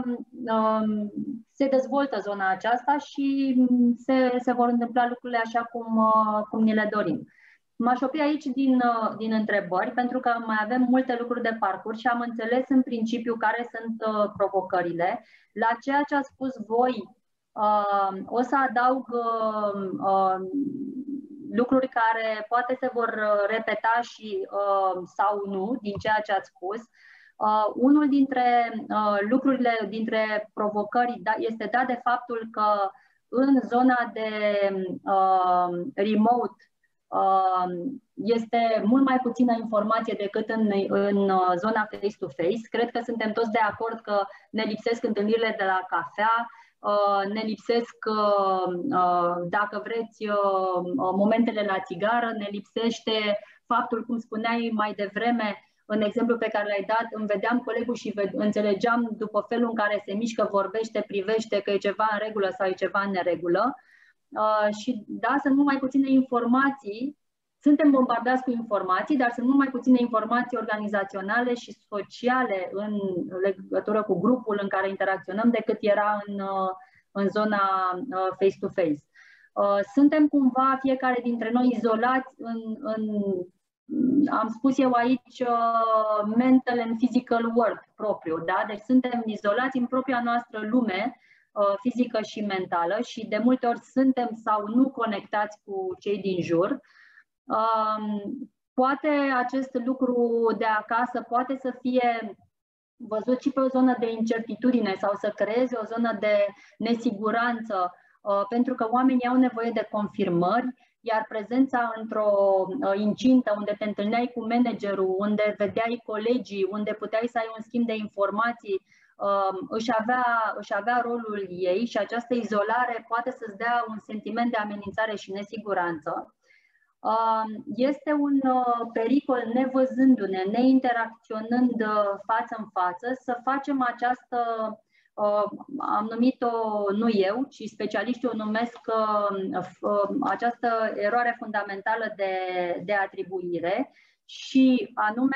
se dezvoltă zona aceasta și se, se vor întâmpla lucrurile așa cum, cum ni le dorim. M-aș opri aici din, din întrebări, pentru că mai avem multe lucruri de parcurs și am înțeles în principiu care sunt provocările. La ceea ce ați spus voi, Uh, o să adaug uh, uh, lucruri care poate se vor repeta și uh, sau nu din ceea ce ați spus. Uh, unul dintre uh, lucrurile, dintre provocări da, este dat de faptul că în zona de uh, remote uh, este mult mai puțină informație decât în, în zona face-to-face. Cred că suntem toți de acord că ne lipsesc întâlnirile de la cafea, ne lipsesc, dacă vreți, momentele la țigară, ne lipsește faptul, cum spuneai mai devreme, în exemplu pe care l-ai dat, îmi vedeam colegul și înțelegeam după felul în care se mișcă, vorbește, privește că e ceva în regulă sau e ceva în neregulă. Și da, sunt mult mai puține informații. Suntem bombardați cu informații, dar sunt mult mai puține informații organizaționale și sociale în legătură cu grupul în care interacționăm decât era în, în zona face-to-face. Suntem cumva fiecare dintre noi izolați în, în am spus eu aici, mental and physical world propriu, da? Deci suntem izolați în propria noastră lume fizică și mentală și de multe ori suntem sau nu conectați cu cei din jur. Poate acest lucru de acasă poate să fie văzut și pe o zonă de incertitudine sau să creeze o zonă de nesiguranță, pentru că oamenii au nevoie de confirmări, iar prezența într-o incintă unde te întâlneai cu managerul, unde vedeai colegii, unde puteai să ai un schimb de informații, își avea, își avea rolul ei și această izolare poate să-ți dea un sentiment de amenințare și nesiguranță. Este un pericol, nevăzându-ne, neinteracționând față în față, să facem această, am numit-o nu eu, ci specialiștii o numesc această eroare fundamentală de, de atribuire și anume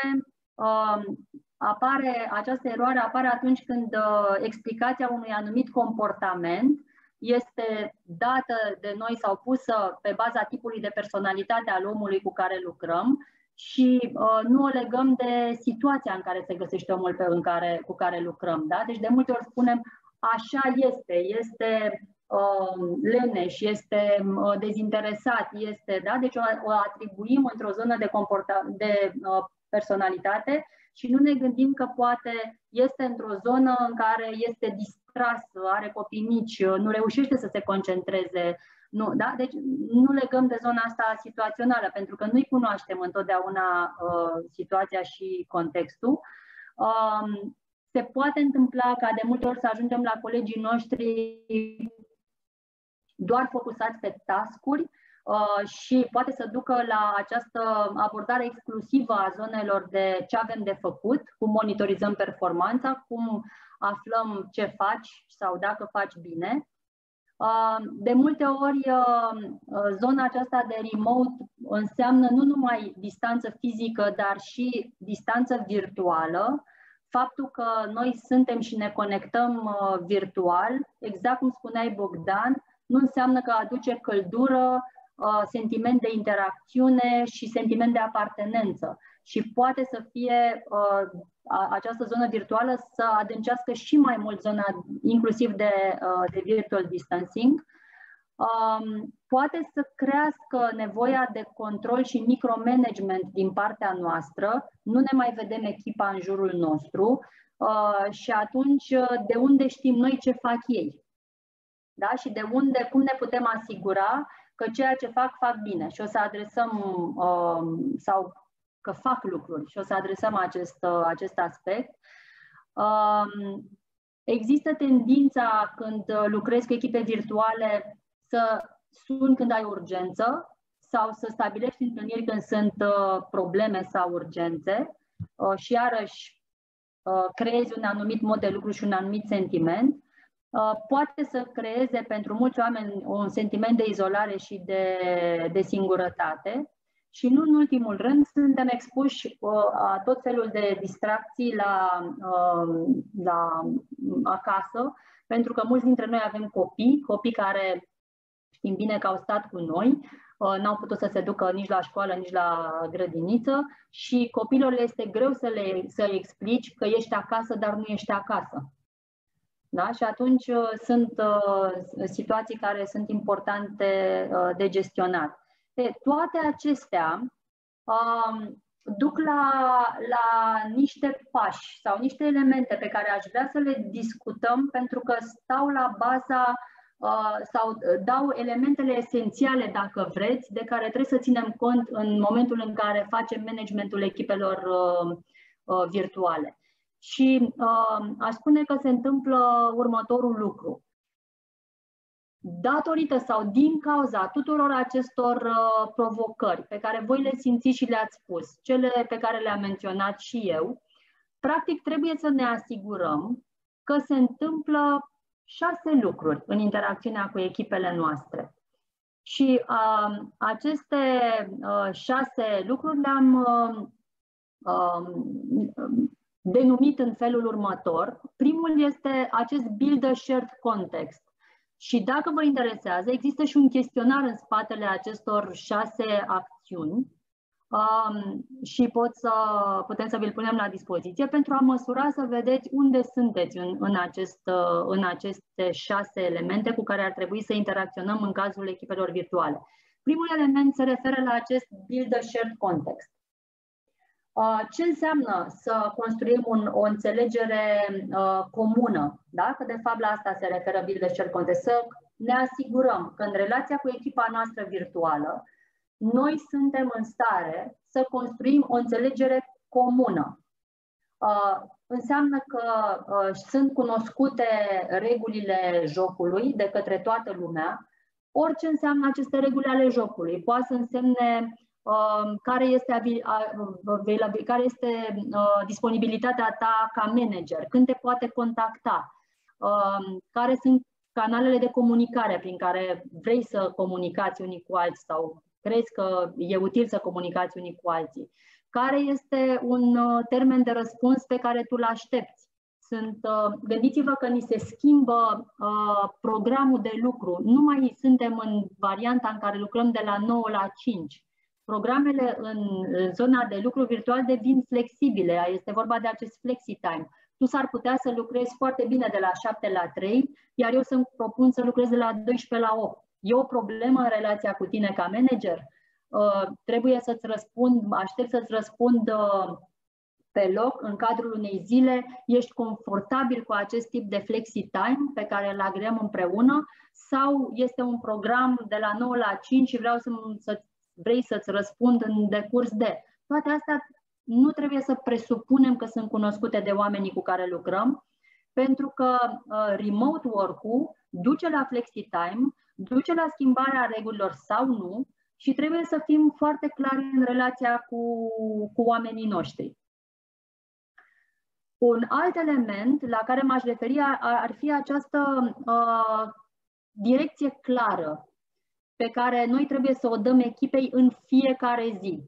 apare, această eroare apare atunci când explicația unui anumit comportament este dată de noi sau pusă pe baza tipului de personalitate al omului cu care lucrăm și uh, nu o legăm de situația în care se găsește omul pe, în care, cu care lucrăm. Da? Deci de multe ori spunem așa este, este uh, leneș, este uh, dezinteresat, este, da? Deci o, o atribuim într-o zonă de, de uh, personalitate și nu ne gândim că poate este într-o zonă în care este distras, are copii mici, nu reușește să se concentreze. Nu, da? Deci nu legăm de zona asta situațională, pentru că nu-i cunoaștem întotdeauna uh, situația și contextul. Um, Se poate întâmpla ca de multe ori să ajungem la colegii noștri doar focusați pe task-uri uh, și poate să ducă la această abordare exclusivă a zonelor de ce avem de făcut, cum monitorizăm performanța, cum aflăm ce faci sau dacă faci bine. Uh, de multe ori, uh, zona aceasta de remote înseamnă nu numai distanță fizică, dar și distanță virtuală. Faptul că noi suntem și ne conectăm uh, virtual, exact cum spuneai, Bogdan, nu înseamnă că aduce căldură, uh, sentiment de interacțiune și sentiment de apartenență. Și poate să fie uh, a, această zonă virtuală să adâncească și mai mult zona inclusiv de, uh, de virtual distancing. Um, poate să crească nevoia de control și micromanagement din partea noastră, nu ne mai vedem echipa în jurul nostru uh, și atunci de unde știm noi ce fac ei? Da? Și de unde, cum ne putem asigura că ceea ce fac, fac bine și o să adresăm uh, sau că fac lucruri și o să adresăm acest, uh, acest aspect. Uh, există tendința când lucrezi cu echipe virtuale să suni când ai urgență sau să stabilești întâlniri când sunt uh, probleme sau urgențe uh, și iarăși uh, creezi un anumit mod de lucru și un anumit sentiment. Uh, poate să creeze pentru mulți oameni un sentiment de izolare și de, de singurătate și nu în ultimul rând suntem expuși uh, a tot felul de distracții la, uh, la acasă, pentru că mulți dintre noi avem copii, copii care știm bine că au stat cu noi, n-au putut să se ducă nici la școală, nici la grădiniță și copilor le este greu să le să explici că ești acasă, dar nu ești acasă. Da? Și atunci sunt uh, situații care sunt importante uh, de gestionat. E, toate acestea uh, duc la, la niște pași sau niște elemente pe care aș vrea să le discutăm pentru că stau la baza Uh, sau dau elementele esențiale, dacă vreți, de care trebuie să ținem cont în momentul în care facem managementul echipelor uh, uh, virtuale. Și uh, aș spune că se întâmplă următorul lucru. Datorită sau din cauza tuturor acestor uh, provocări pe care voi le simțiți și le-ați spus, cele pe care le-am menționat și eu, practic trebuie să ne asigurăm că se întâmplă șase lucruri în interacțiunea cu echipele noastre. Și uh, aceste uh, șase lucruri le-am uh, uh, denumit în felul următor. Primul este acest build a shared context. Și dacă vă interesează, există și un chestionar în spatele acestor șase acțiuni um, și pot să, putem să vi-l punem la dispoziție pentru a măsura să vedeți unde sunteți în, în, acest, în aceste șase elemente cu care ar trebui să interacționăm în cazul echipelor virtuale. Primul element se referă la acest build a shared context. Uh, ce înseamnă să construim un, o înțelegere uh, comună? Da? Că de fapt la asta se referă build a shared context. Să ne asigurăm că în relația cu echipa noastră virtuală noi suntem în stare să construim o înțelegere comună. Uh, înseamnă că uh, sunt cunoscute regulile jocului de către toată lumea. Orice înseamnă aceste reguli ale jocului. Poate să însemne uh, care este, uh, care este uh, disponibilitatea ta ca manager, când te poate contacta, uh, care sunt canalele de comunicare prin care vrei să comunicați unii cu alții sau crezi că e util să comunicați unii cu alții. Care este un uh, termen de răspuns pe care tu îl aștepți? Sunt, uh, gândiți-vă că ni se schimbă uh, programul de lucru. Nu mai suntem în varianta în care lucrăm de la nouă la cinci. Programele în zona de lucru virtual devin flexibile. Este vorba de acest flexi-time. Tu s-ar putea să lucrezi foarte bine de la șapte la trei, iar eu să-mi propun să lucrez de la doisprezece la opt. E o problemă în relația cu tine ca manager? Uh, trebuie să-ți răspund, aștept să-ți răspund uh, pe loc, în cadrul unei zile, ești confortabil cu acest tip de flexi-time pe care îl agreăm împreună sau este un program de la nouă la cinci și vreau să, să vrei să-ți răspund în decurs de. Toate astea nu trebuie să presupunem că sunt cunoscute de oamenii cu care lucrăm, pentru că uh, remote work-ul duce la flexi-time, duce la schimbarea regulilor sau nu și trebuie să fim foarte clari în relația cu, cu oamenii noștri. Un alt element la care m-aș referi ar, ar fi această uh, direcție clară pe care noi trebuie să o dăm echipei în fiecare zi.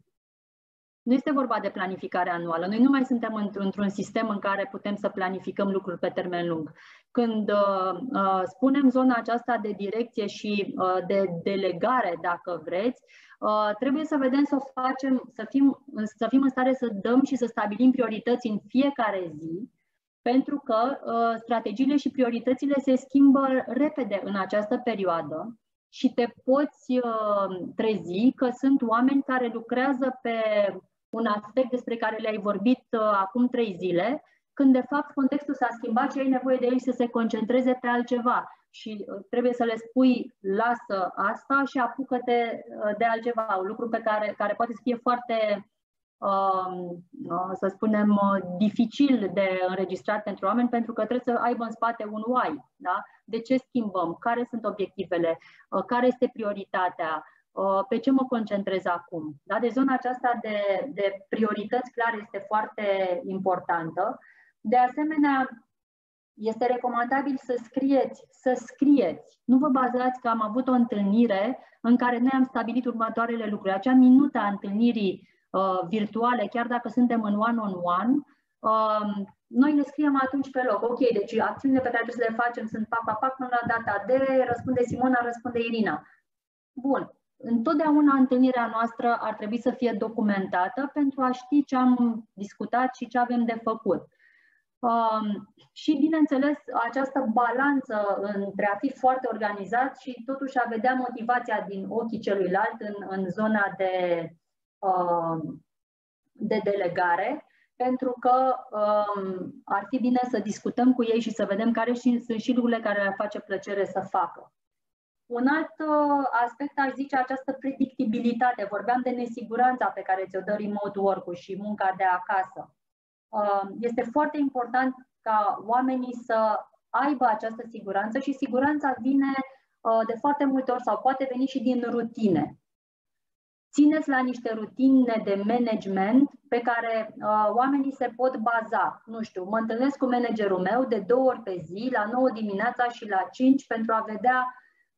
Nu este vorba de planificare anuală. Noi nu mai suntem într-un sistem în care putem să planificăm lucruri pe termen lung. Când uh, uh, spunem zona aceasta de direcție și uh, de delegare, dacă vreți, uh, trebuie să vedem să o facem, să fim, să fim în stare să dăm și să stabilim priorități în fiecare zi, pentru că uh, strategiile și prioritățile se schimbă repede în această perioadă și te poți uh, trezi că sunt oameni care lucrează pe un aspect despre care le-ai vorbit uh, acum trei zile, când de fapt contextul s-a schimbat și ai nevoie de ei să se concentreze pe altceva. Și uh, trebuie să le spui, lasă asta și apucă-te uh, de altceva, un lucru pe care, care poate să fie foarte, uh, uh, să spunem, uh, dificil de înregistrat pentru oameni, pentru că trebuie să aibă în spate un why. Da? De ce schimbăm? Care sunt obiectivele? Uh, care este prioritatea? Pe ce mă concentrez acum? Da? Deci zona aceasta de, de priorități clare este foarte importantă. De asemenea, este recomandabil să scrieți, să scrieți. Nu vă bazați că am avut o întâlnire în care noi am stabilit următoarele lucruri. Acea minută a întâlnirii uh, virtuale, chiar dacă suntem în one-on-one, uh, noi le scriem atunci pe loc. Ok, deci acțiunile pe care trebuie să le facem sunt pac, pac, pac, până la data de, răspunde Simona, răspunde Irina. Bun. Întotdeauna întâlnirea noastră ar trebui să fie documentată pentru a ști ce am discutat și ce avem de făcut. Um, și, bineînțeles, această balanță între a fi foarte organizat și totuși a vedea motivația din ochii celuilalt în, în zona de, um, de delegare, pentru că um, ar fi bine să discutăm cu ei și să vedem care și, sunt și lucrurile care le face plăcere să facă. Un alt aspect, aș zice, această predictibilitate. Vorbeam de nesiguranța pe care ți-o dă remote work-ul și munca de acasă. Este foarte important ca oamenii să aibă această siguranță și siguranța vine de foarte multe ori sau poate veni și din rutine. Țineți la niște rutine de management pe care oamenii se pot baza. Nu știu, mă întâlnesc cu managerul meu de două ori pe zi, la nouă dimineața și la cinci, pentru a vedea.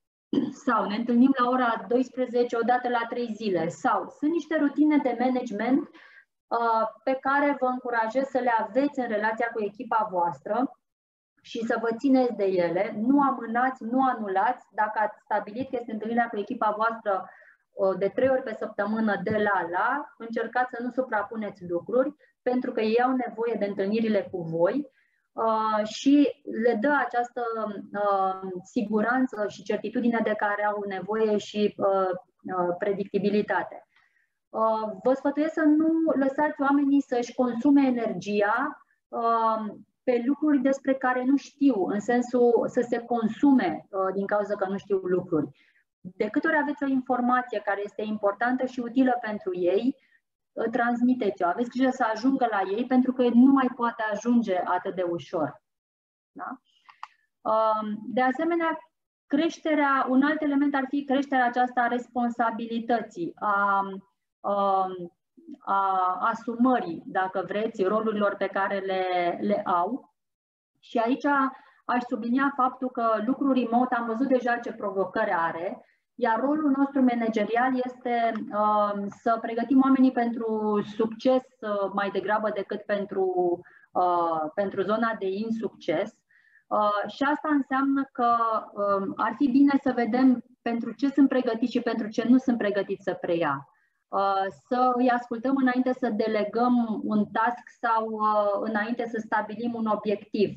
Sau ne întâlnim la ora douăsprezece odată la trei zile. Sau sunt niște rutine de management uh, pe care vă încurajez să le aveți în relația cu echipa voastră și să vă țineți de ele. Nu amânați, nu anulați. Dacă ați stabilit că este întâlnirea cu echipa voastră uh, de trei ori pe săptămână de la la, încercați să nu suprapuneți lucruri, pentru că ei au nevoie de întâlnirile cu voi. Uh, și le dă această uh, siguranță și certitudine de care au nevoie și uh, uh, predictibilitate. Uh, vă sfătuiesc să nu lăsați oamenii să-și consume energia uh, pe lucruri despre care nu știu, în sensul să se consume uh, din cauza că nu știu lucruri. De câte ori aveți o informație care este importantă și utilă pentru ei, transmiteți-o, aveți grijă să ajungă la ei, pentru că nu mai poate ajunge atât de ușor. Da? De asemenea, creșterea, un alt element ar fi creșterea aceasta a responsabilității, a, a, a asumării, dacă vreți, rolurilor pe care le, le au. Și aici aș sublinia faptul că lucrul remote, am văzut deja ce provocări are, iar rolul nostru managerial este uh, să pregătim oamenii pentru succes uh, mai degrabă decât pentru, uh, pentru zona de insucces. Uh, și asta înseamnă că uh, ar fi bine să vedem pentru ce sunt pregătiți și pentru ce nu sunt pregătiți să preia. Uh, să îi ascultăm înainte să delegăm un task sau uh, înainte să stabilim un obiectiv.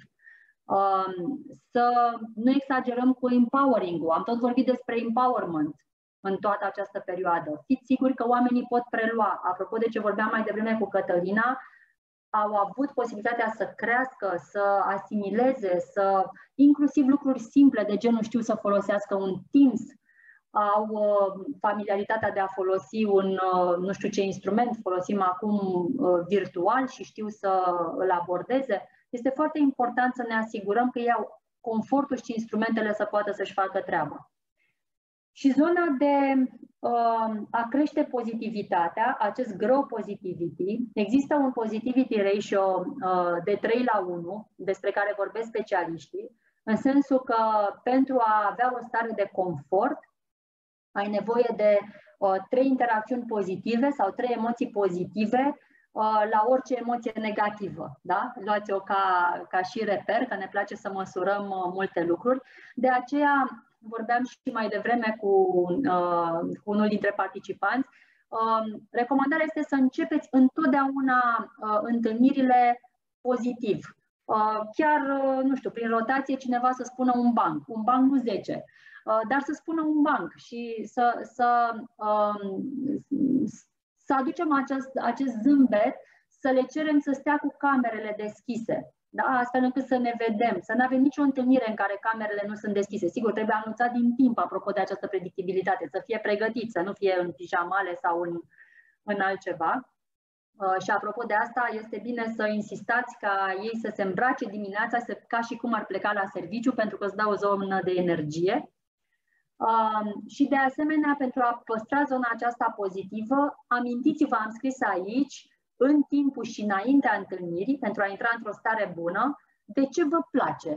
Să nu exagerăm cu empowering-ul. Am tot vorbit despre empowerment în toată această perioadă. Fiți siguri că oamenii pot prelua. Apropo de ce vorbeam mai devreme cu Cătălina, au avut posibilitatea să crească, să asimileze, să inclusiv lucruri simple de genul știu să folosească un Teams, au familiaritatea de a folosi un nu știu ce instrument, folosim acum virtual și știu să îl abordeze. Este foarte important să ne asigurăm că ei au confortul și instrumentele să poată să-și facă treaba. Și zona de uh, a crește pozitivitatea, acest grow positivity, există un positivity ratio uh, de trei la unu, despre care vorbesc specialiștii, în sensul că pentru a avea o stare de confort, ai nevoie de uh, trei interacțiuni pozitive sau trei emoții pozitive uh, la orice emoție negativă. Da? Luați-o ca, ca și reper, că ne place să măsurăm uh, multe lucruri. De aceea, vorbeam și mai devreme cu, uh, cu unul dintre participanți, uh, recomandarea este să începeți întotdeauna uh, întâlnirile pozitiv. Uh, chiar, uh, nu știu, prin rotație cineva să spună un banc, un banc nu zece, uh, dar să spună un banc și să, să, uh, să aducem acest, acest zâmbet, să le cerem să stea cu camerele deschise. Da? Astfel încât să ne vedem, să nu avem nicio întâlnire în care camerele nu sunt deschise. Sigur, trebuie anunțat din timp, apropo de această predictibilitate, să fie pregătit, să nu fie în pijamale sau în, în altceva. Uh, și apropo de asta, este bine să insistați ca ei să se îmbrace dimineața, să, ca și cum ar pleca la serviciu, pentru că îți dau o zonă de energie. Uh, și de asemenea, pentru a păstra zona aceasta pozitivă, amintiți-vă, am scris aici, în timpul și înaintea întâlnirii, pentru a intra într-o stare bună, de ce vă place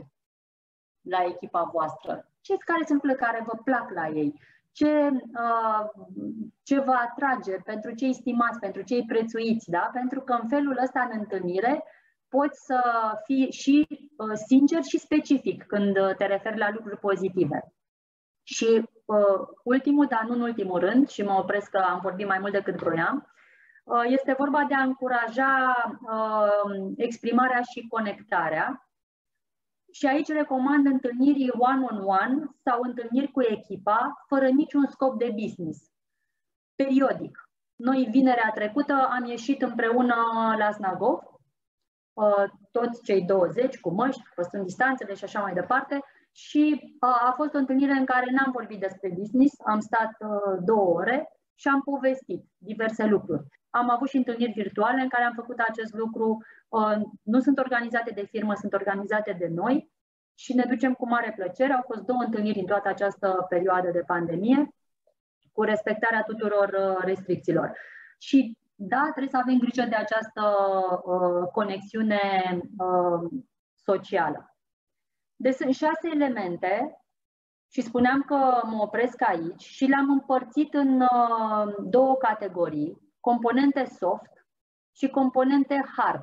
la echipa voastră? Ce, care sunt lucrurile care vă plac la ei? Ce, uh, ce vă atrage? Pentru cei stimați, pentru cei prețuiți? Da? Pentru că în felul ăsta, în întâlnire, poți să fii și uh, sincer și specific când te referi la lucruri pozitive. Și uh, ultimul, dar nu în ultimul rând, și mă opresc că am vorbit mai mult decât vroiam, este vorba de a încuraja uh, exprimarea și conectarea. Și aici recomand întâlniri one-on-one sau întâlniri cu echipa, fără niciun scop de business, periodic. Noi, vinerea trecută, am ieșit împreună la Snagov, uh, toți cei douăzeci, cu măști, păstrând distanțele și așa mai departe, și uh, a fost o întâlnire în care n-am vorbit despre business, am stat uh, două ore și am povestit diverse lucruri. Am avut și întâlniri virtuale în care am făcut acest lucru. Nu sunt organizate de firmă, sunt organizate de noi și ne ducem cu mare plăcere. Au fost două întâlniri în toată această perioadă de pandemie, cu respectarea tuturor restricțiilor. Și da, trebuie să avem grijă de această uh, conexiune uh, socială. Deci sunt șase elemente și spuneam că mă opresc aici și le-am împărțit în uh, două categorii. Componente soft și componente hard.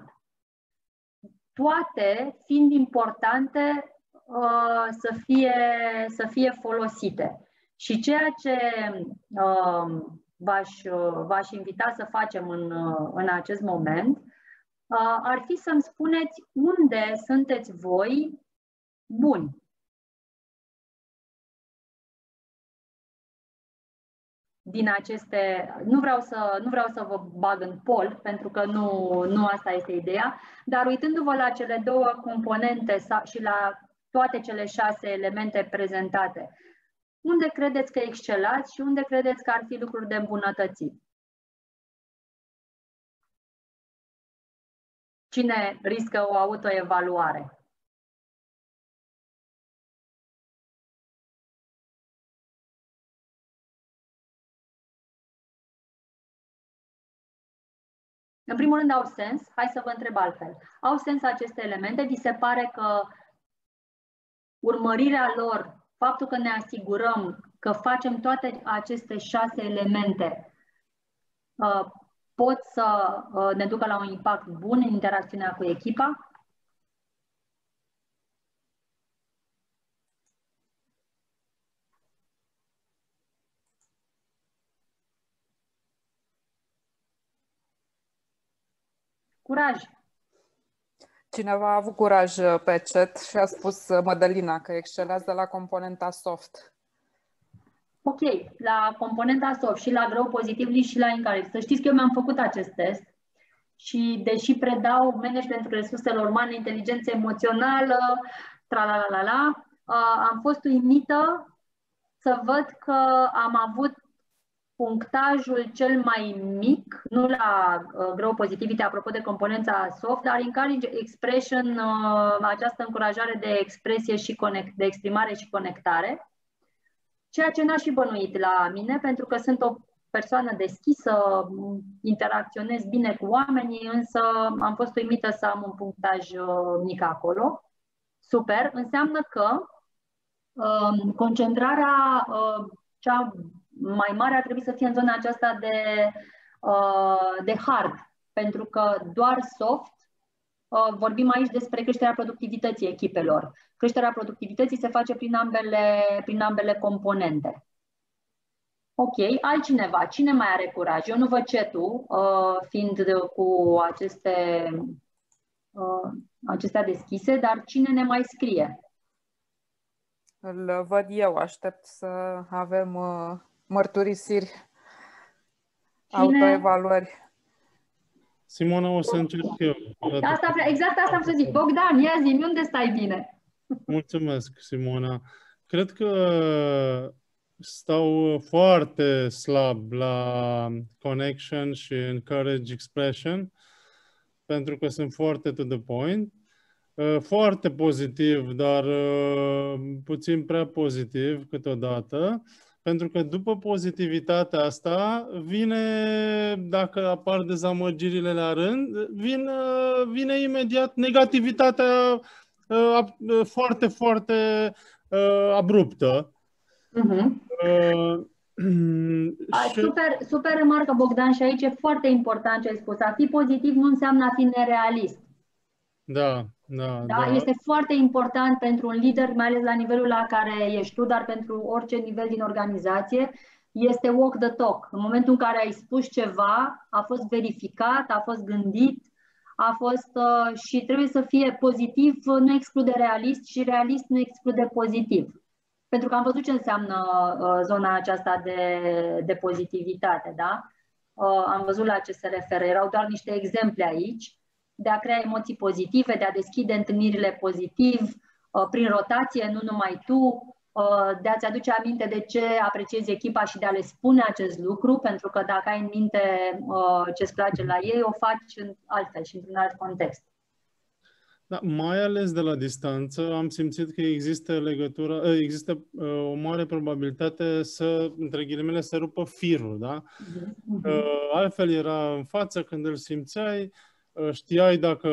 Toate fiind importante uh, să, fie, să fie folosite. Și ceea ce uh, v-aș, uh, v-aș invita să facem în, uh, în acest moment uh, ar fi să-mi spuneți unde sunteți voi buni. Din aceste, nu vreau să, nu vreau să vă bag în pol, pentru că nu, nu asta este ideea, dar uitându-vă la cele două componente și la toate cele șase elemente prezentate, unde credeți că excelați și unde credeți că ar fi lucruri de îmbunătățit? Cine riscă o autoevaluare? În primul rând au sens, hai să vă întreb altfel. Au sens aceste elemente? Vi se pare că urmărirea lor, faptul că ne asigurăm că facem toate aceste șase elemente, pot să ne ducă la un impact bun în interacțiunea cu echipa? Curaj! Cineva a avut curaj pe chat și a spus Mădălina că excelează la componenta soft. Ok, la componenta soft și la grow positively și la encourage. Să știți că eu mi-am făcut acest test și deși predau managementul resurselor umane, inteligență emoțională, tra-la-la-la-la, am fost uimită să văd că am avut punctajul cel mai mic, nu la uh, Grow Positivity, apropo de componența soft, dar Encourage Expression, uh, această încurajare de expresie și conect, de exprimare și conectare, ceea ce n-aș fi bănuit la mine, pentru că sunt o persoană deschisă, interacționez bine cu oamenii, însă am fost uimită să am un punctaj uh, mic acolo. Super, înseamnă că uh, concentrarea uh, cea mai mare ar trebui să fie în zona aceasta de, uh, de hard, pentru că doar soft, uh, vorbim aici despre creșterea productivității echipelor. Creșterea productivității se face prin ambele, prin ambele componente. Ok, altcineva, cine mai are curaj? Eu nu văd chat-ul, uh, fiind de, cu aceste, uh, acestea deschise, dar cine ne mai scrie? Îl văd eu, aștept să avem uh, mărturisiri, cine? Autoevaluări. Simona, o să încerc eu. Asta, exact asta am să zic. Bogdan, ia zi-mi, unde stai bine? Mulțumesc, Simona. Cred că stau foarte slab la connection și encourage expression, pentru că sunt foarte to the point. Foarte pozitiv, dar puțin prea pozitiv câteodată, pentru că după pozitivitatea asta vine, dacă apar dezamăgirile la rând, vine, vine imediat negativitatea foarte, foarte abruptă. Uh-huh. Uh, și... Super, super remarcă, Bogdan, și aici e foarte important ce ai spus. A fi pozitiv nu înseamnă a fi nerealist. Da, da, da, da. Este foarte important pentru un lider, mai ales la nivelul la care ești tu, dar pentru orice nivel din organizație, este walk the talk. În momentul în care ai spus ceva, a fost verificat, a fost gândit, a fost uh, și trebuie să fie pozitiv, nu exclude realist și realist nu exclude pozitiv. Pentru că am văzut ce înseamnă uh, zona aceasta de, de pozitivitate, da? Uh, am văzut la ce se referă. Erau doar niște exemple aici, de a crea emoții pozitive, de a deschide întâlnirile pozitiv, uh, prin rotație, nu numai tu, uh, de a-ți aduce aminte de ce apreciezi echipa și de a le spune acest lucru, pentru că dacă ai în minte uh, ce-ți place la ei, o faci în altfel și într-un alt context. Da, mai ales de la distanță am simțit că există legătură, există uh, o mare probabilitate să, între ghilimele, să rupă firul, da? Uh-huh. Uh, altfel era în față când îl simțeai, uh, știai dacă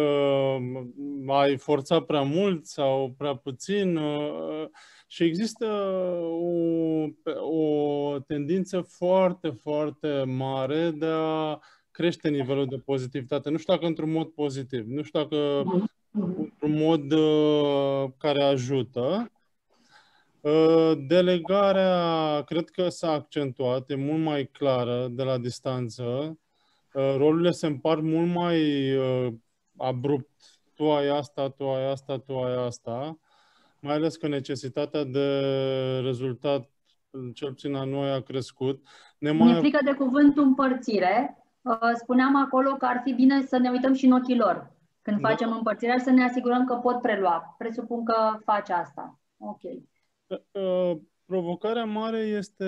ai forțat prea mult sau prea puțin uh, și există o, o tendință foarte, foarte mare de a crește nivelul de pozitivitate. Nu știu dacă într-un mod pozitiv, nu știu dacă într-un mod uh, care ajută. Uh, delegarea, cred că s-a accentuat, e mult mai clară de la distanță. Uh, rolurile se împart mult mai uh, abrupt. Tu ai asta, tu ai asta, tu ai asta. Mai ales că necesitatea de rezultat, cel puțin a noi, a crescut. Ne Mi-e mai... frică de cuvântul împărțire. Uh, spuneam acolo că ar fi bine să ne uităm și în ochii lor. Când facem da. împărțirea, să ne asigurăm că pot prelua. Presupun că faci asta. Ok. Provocarea mare este...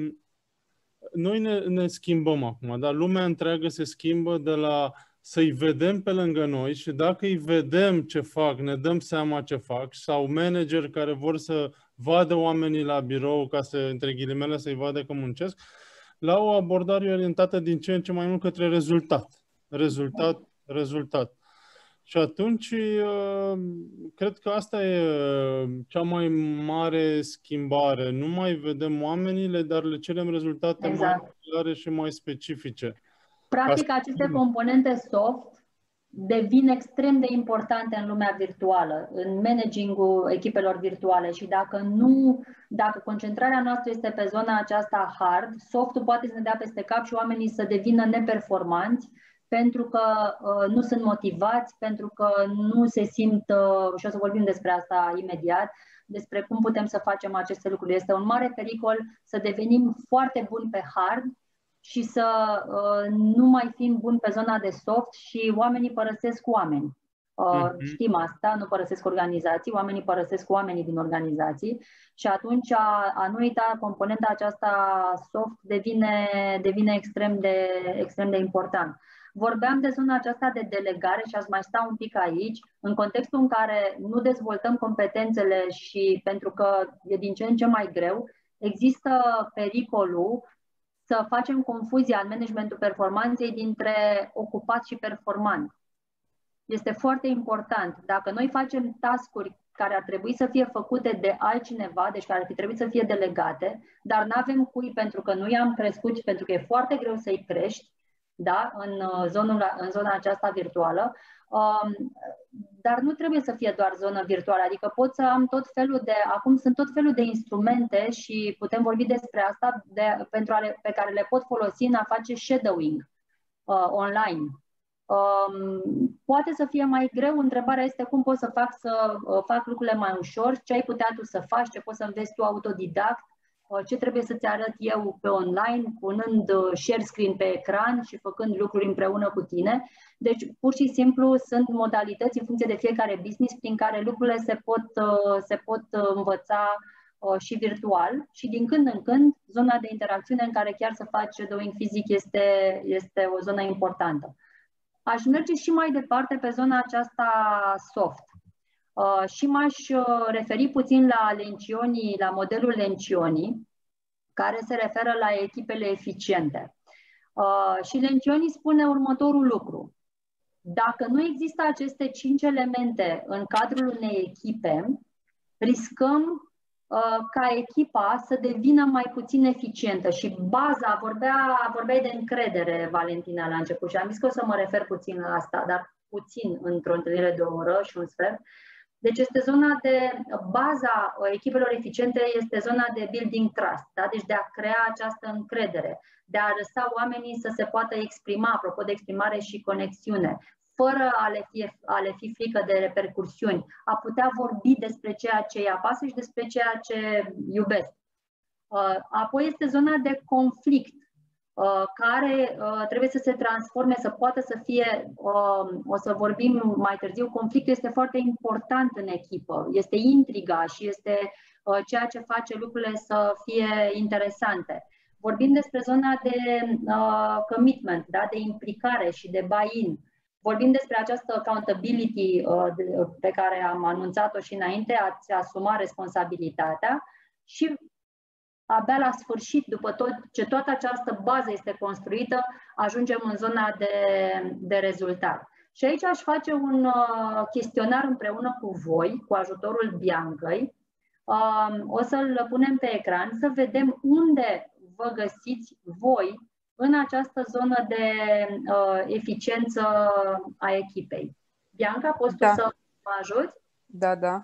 Noi ne, ne schimbăm acum, dar lumea întreagă se schimbă de la să-i vedem pe lângă noi și dacă îi vedem ce fac, ne dăm seama ce fac, sau manageri care vor să vadă oamenii la birou ca să, între ghilimele, să-i vadă că muncesc, la o abordare orientată din ce în ce mai mult către rezultat. Rezultat, rezultat. Și atunci, cred că asta e cea mai mare schimbare. Nu mai vedem oamenile, dar le cerem rezultate exact. mai clare și mai specifice. Practic, aceste componente soft devin extrem de importante în lumea virtuală, în managing-ul echipelor virtuale și dacă nu, dacă concentrarea noastră este pe zona aceasta hard, softul poate să ne dea peste cap și oamenii să devină neperformanți, pentru că uh, nu sunt motivați, pentru că nu se simt, uh, și o să vorbim despre asta imediat, despre cum putem să facem aceste lucruri. Este un mare pericol să devenim foarte buni pe hard și să uh, nu mai fim buni pe zona de soft și oamenii părăsesc oameni. Uh, Mhm. Știm asta, nu părăsesc organizații, oamenii părăsesc oamenii din organizații și atunci a, a nu uita, componenta aceasta soft devine, devine extrem, de, extrem de important. Vorbeam de zona aceasta de delegare și aș mai sta un pic aici, în contextul în care nu dezvoltăm competențele și pentru că e din ce în ce mai greu, există pericolul să facem confuzia în managementul performanței dintre ocupat și performant. Este foarte important. Dacă noi facem task-uri care ar trebui să fie făcute de altcineva, deci care ar fi trebuit să fie delegate, dar nu avem cui pentru că nu i-am crescut, pentru că e foarte greu să-i crești, da? în, zona, în zona aceasta virtuală, um, dar nu trebuie să fie doar zonă virtuală, adică pot să am tot felul de, acum sunt tot felul de instrumente și putem vorbi despre asta de, pentru a le, pe care le pot folosi în a face shadowing uh, online. Um, poate să fie mai greu, întrebarea este cum pot să fac să uh, fac lucrurile mai ușor, ce ai putea tu să faci, ce poți să înveți tu autodidact, uh, ce trebuie să-ți arăt eu pe online, punând uh, share screen pe ecran și făcând lucruri împreună cu tine. Deci, pur și simplu, sunt modalități în funcție de fiecare business prin care lucrurile se pot, uh, se pot uh, învăța uh, și virtual și din când în când zona de interacțiune în care chiar să faci shadowing fizic este, este o zonă importantă. Aș merge și mai departe pe zona aceasta soft uh, și m-aș uh, referi puțin la Lencioni, la modelul Lencioni, care se referă la echipele eficiente. Uh, și Lencioni spune următorul lucru. Dacă nu există aceste cinci elemente în cadrul unei echipe, riscăm ca echipa să devină mai puțin eficientă și baza, vorbea, vorbeai de încredere, Valentina, la început și am zis că o să mă refer puțin la asta, dar puțin într-o întâlnire de o oră și un sfert. Deci este zona de, baza echipelor eficiente este zona de building trust, da? Deci de a crea această încredere, de a lăsa oamenii să se poată exprima, apropo de exprimare și conexiune, fără a le, fi, a le fi frică de repercursiuni, a putea vorbi despre ceea ce îi apasă și despre ceea ce iubesc. Apoi este zona de conflict, care trebuie să se transforme, să poată să fie, o să vorbim mai târziu, conflictul este foarte important în echipă, este intriga și este ceea ce face lucrurile să fie interesante. Vorbim despre zona de commitment, da? De implicare și de buy-in. Vorbim despre această accountability pe care am anunțat-o și înainte, a-ți asuma responsabilitatea și abia la sfârșit, după tot ce toată această bază este construită, ajungem în zona de, de rezultat. Și aici aș face un uh, chestionar împreună cu voi, cu ajutorul Biancăi. Uh, o să-l punem pe ecran să vedem unde vă găsiți voi în această zonă de uh, eficiență a echipei. Bianca, poți da. tu să mă ajuți? Da, da.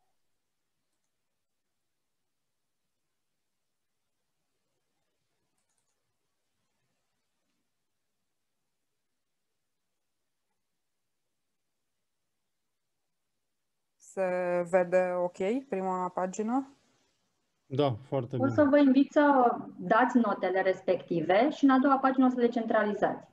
Se vede ok prima pagină? Da, foarte bine. O să vă invit să dați notele respective și în a doua pagină o să le centralizați.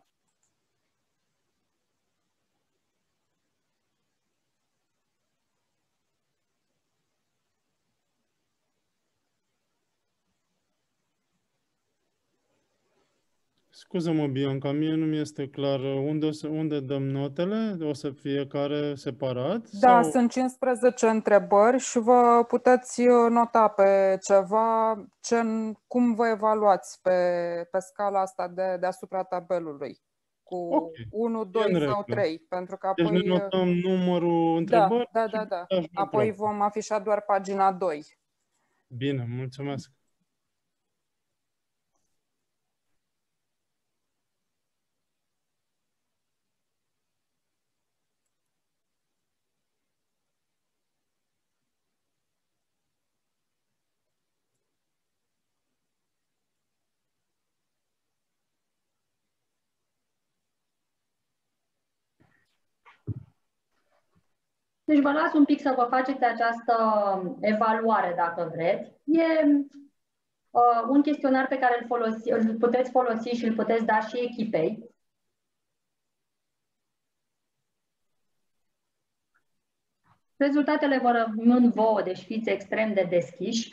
Scuză-mă, Bianca, mie nu mi este clar unde, o să, unde dăm notele, o să fiecare separat? Da, sau... sunt cincisprezece întrebări și vă puteți nota pe ceva, ce, cum vă evaluați pe, pe scala asta de, deasupra tabelului, cu okay. unu, doi sau trei, pentru că apoi... Deci ne notăm numărul întrebări? Da, da, da, da. Apoi vom afișa doar pagina doi. Bine, mulțumesc. Deci vă las un pic să vă faceți această evaluare, dacă vreți. E uh, un chestionar pe care îl, folosi, îl puteți folosi și îl puteți da și echipei. Rezultatele vă rămân vouă, deci fiți extrem de deschiși.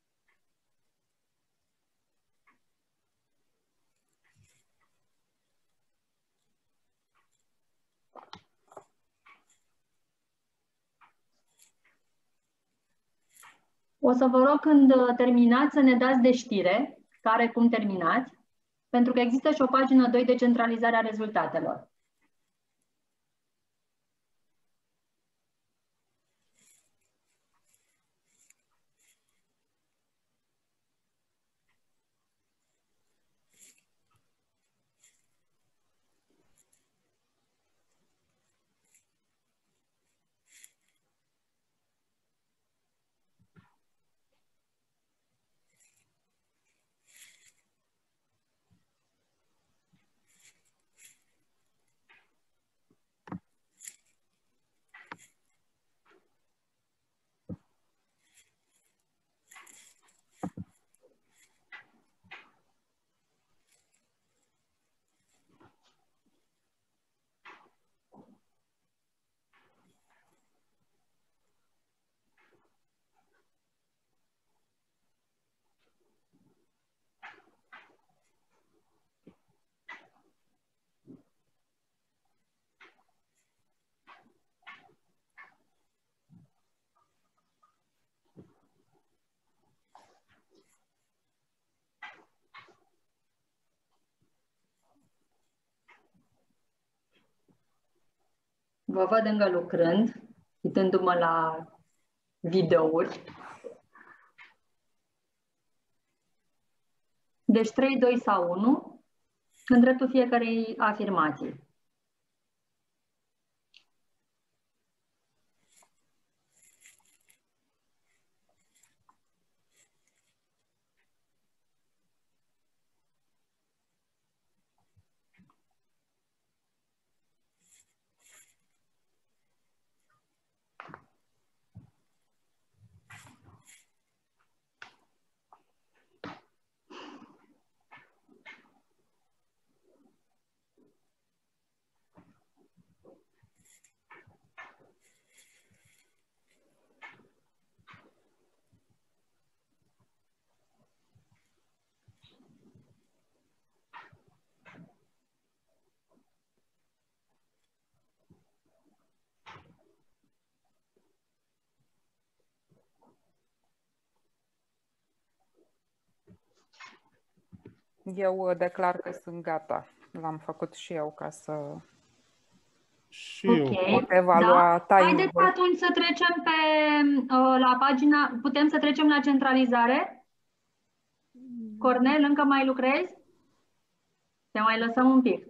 O să vă rog când terminați să ne dați de știre, care cum terminați, pentru că există și o pagină doi de centralizare a rezultatelor. Vă văd încă lucrând, uitându-mă la videouri. Deci trei, doi sau unu, în dreptul fiecarei afirmații. Eu declar că sunt gata. L-am făcut și eu ca să Și Ok, eu. pot evalua da. time-ul. Haideți atunci să trecem pe, uh, la pagina, putem să trecem la centralizare? Cornel, încă mai lucrezi? Te mai lăsăm un pic.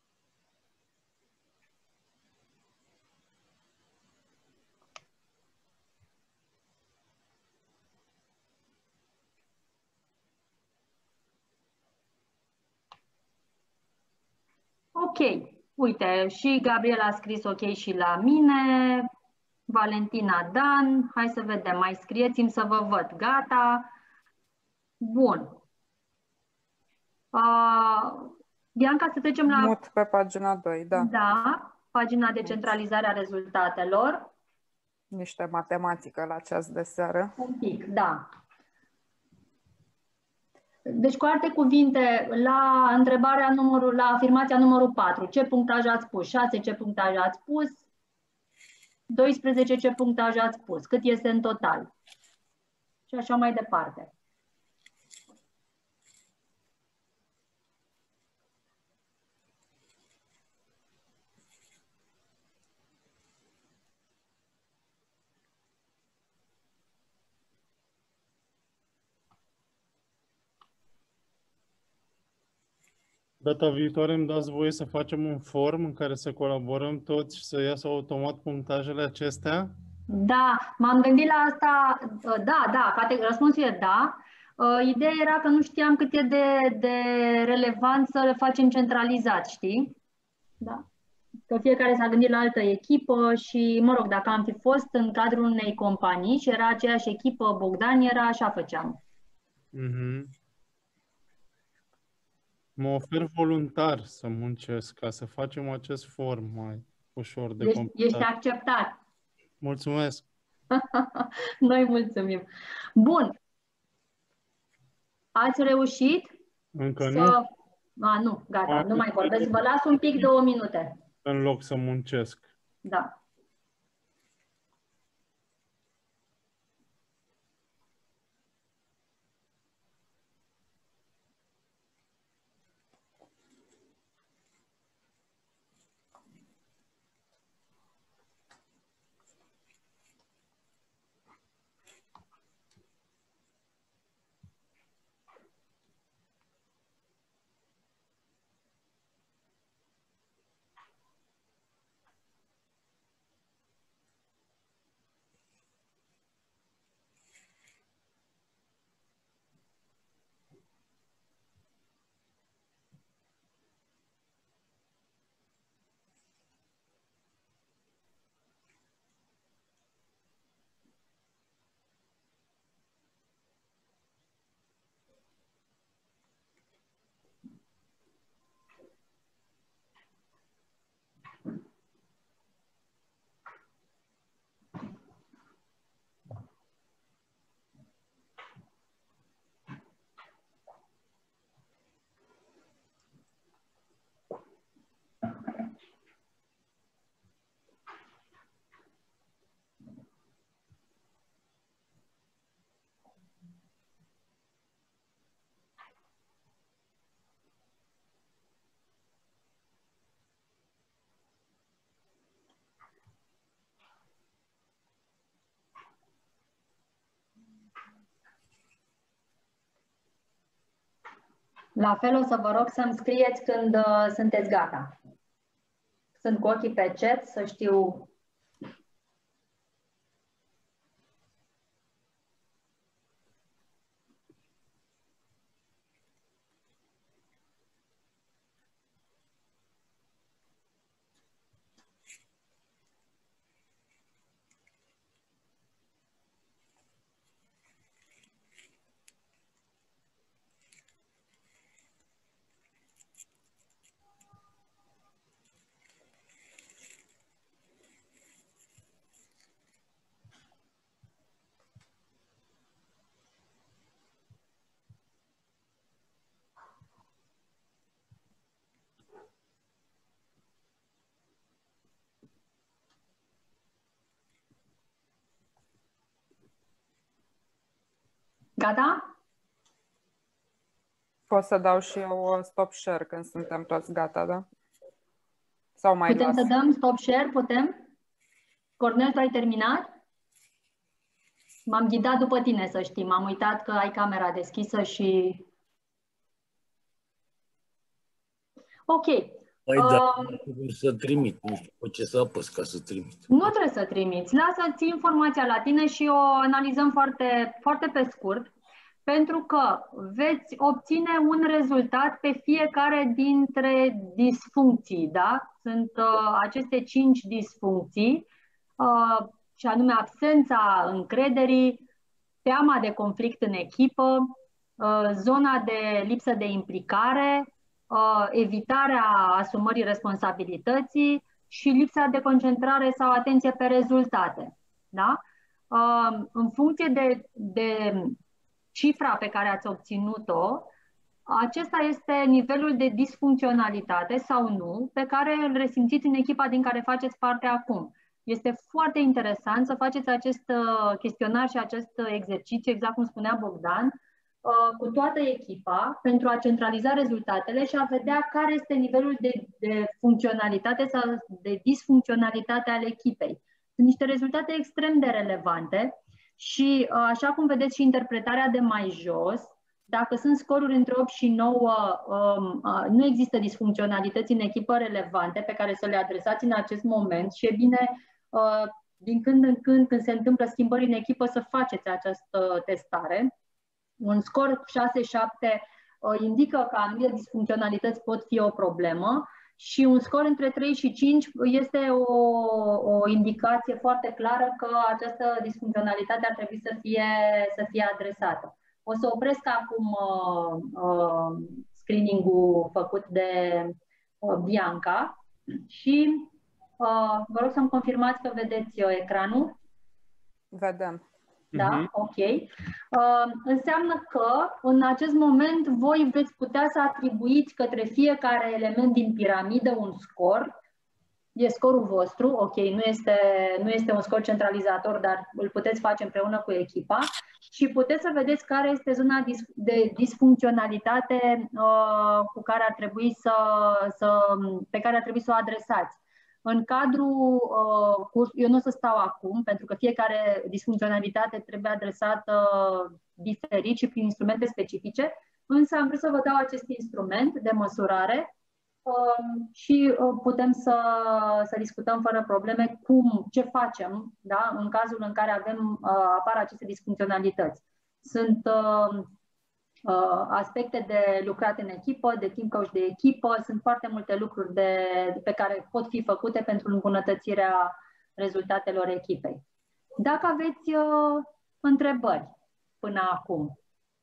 Ok, uite, și Gabriela a scris ok și la mine, Valentina Dan, hai să vedem, mai scrieți-mi să vă văd, gata, bun. Uh, Bianca, să trecem la... Mut pe pagina doi, da. Da, pagina de centralizare a rezultatelor. Niște matematică la ceas de seară. Un pic, da. Deci, cu alte cuvinte, la întrebarea numărul, la afirmația numărul patru, ce punctaj ați pus? șase, ce punctaj ați pus? doisprezece, ce punctaj ați pus? Cât este în total? Și așa mai departe. Data viitoare îmi dați voie să facem un form în care să colaborăm toți și să iasă automat punctajele acestea? Da, m-am gândit la asta, da, da, răspunsul e da. Ideea era că nu știam cât e de, de relevant să le facem centralizat, știi? Da. Că fiecare s-a gândit la altă echipă și, mă rog, dacă am fi fost în cadrul unei companii și era aceeași echipă, Bogdan era, așa făceam. Mm-hmm. Mă ofer voluntar să muncesc ca să facem acest form mai ușor de Ești, completat. ești acceptat. Mulțumesc! Noi mulțumim! Bun! Ați reușit? Încă să... nu? A, nu, gata, A, nu mai vorbesc. Vă las un pic, două minute. În loc să muncesc. Da. La fel o să vă rog să-mi scrieți când uh, sunteți gata. Sunt cu ochii pe chat, să știu. Gata? Pot să dau și eu stop share când suntem toți gata, da? Sau mai Putem las? să dăm stop share? Putem? Cornel, tu ai terminat? M-am ghidat după tine, să știi. M-am uitat că ai camera deschisă și... Ok. Păi da, Um, să trimit, nu știu pe ce să apăs ca să trimit. Nu trebuie să trimiți. Lasă-ți informația la tine și o analizăm foarte, foarte pe scurt, pentru că veți obține un rezultat pe fiecare dintre disfuncții, da? Sunt uh, aceste cinci disfuncții, uh, și anume absența încrederii, teama de conflict în echipă, uh, zona de lipsă de implicare, uh, evitarea asumării responsabilității și lipsa de concentrare sau atenție pe rezultate. Da? Uh, în funcție de, de cifra pe care ați obținut-o, acesta este nivelul de disfuncționalitate sau nu pe care îl resimțiți în echipa din care faceți parte acum. Este foarte interesant să faceți acest chestionar și acest exercițiu, exact cum spunea Bogdan, cu toată echipa pentru a centraliza rezultatele și a vedea care este nivelul de, de funcționalitate sau de disfuncționalitate al echipei. Sunt niște rezultate extrem de relevante și, așa cum vedeți și interpretarea de mai jos, dacă sunt scoruri între opt și nouă, nu există disfuncționalități în echipă relevante pe care să le adresați în acest moment și e bine din când în când, când se întâmplă schimbări în echipă, să faceți această testare. Un scor șase șapte indică că anumite disfuncționalități pot fi o problemă și un scor între trei și cinci este o, o indicație foarte clară că această disfuncționalitate ar trebui să fie, să fie adresată. O să opresc acum uh, uh, screening-ul făcut de uh, Bianca și Uh, vă rog să-mi confirmați că vedeți uh, ecranul. Vedem. Da? Uh-huh. Ok. Uh, înseamnă că în acest moment voi veți putea să atribuiți către fiecare element din piramidă un scor. E scorul vostru, ok, nu este, nu este un scor centralizator, dar îl puteți face împreună cu echipa și puteți să vedeți care este zona de disfuncționalitate uh, cu care ar trebui să, să, pe care ar trebui să o adresați. În cadrul uh, curs, eu nu o să stau acum, pentru că fiecare disfuncționalitate trebuie adresată diferit și prin instrumente specifice, însă am vrut să vă dau acest instrument de măsurare și putem să, să discutăm fără probleme cum, ce facem, da, în cazul în care avem, apar aceste disfuncționalități. Sunt uh, aspecte de lucrat în echipă, de team coach de echipă, sunt foarte multe lucruri de, pe care pot fi făcute pentru îmbunătățirea rezultatelor echipei. Dacă aveți uh, întrebări până acum.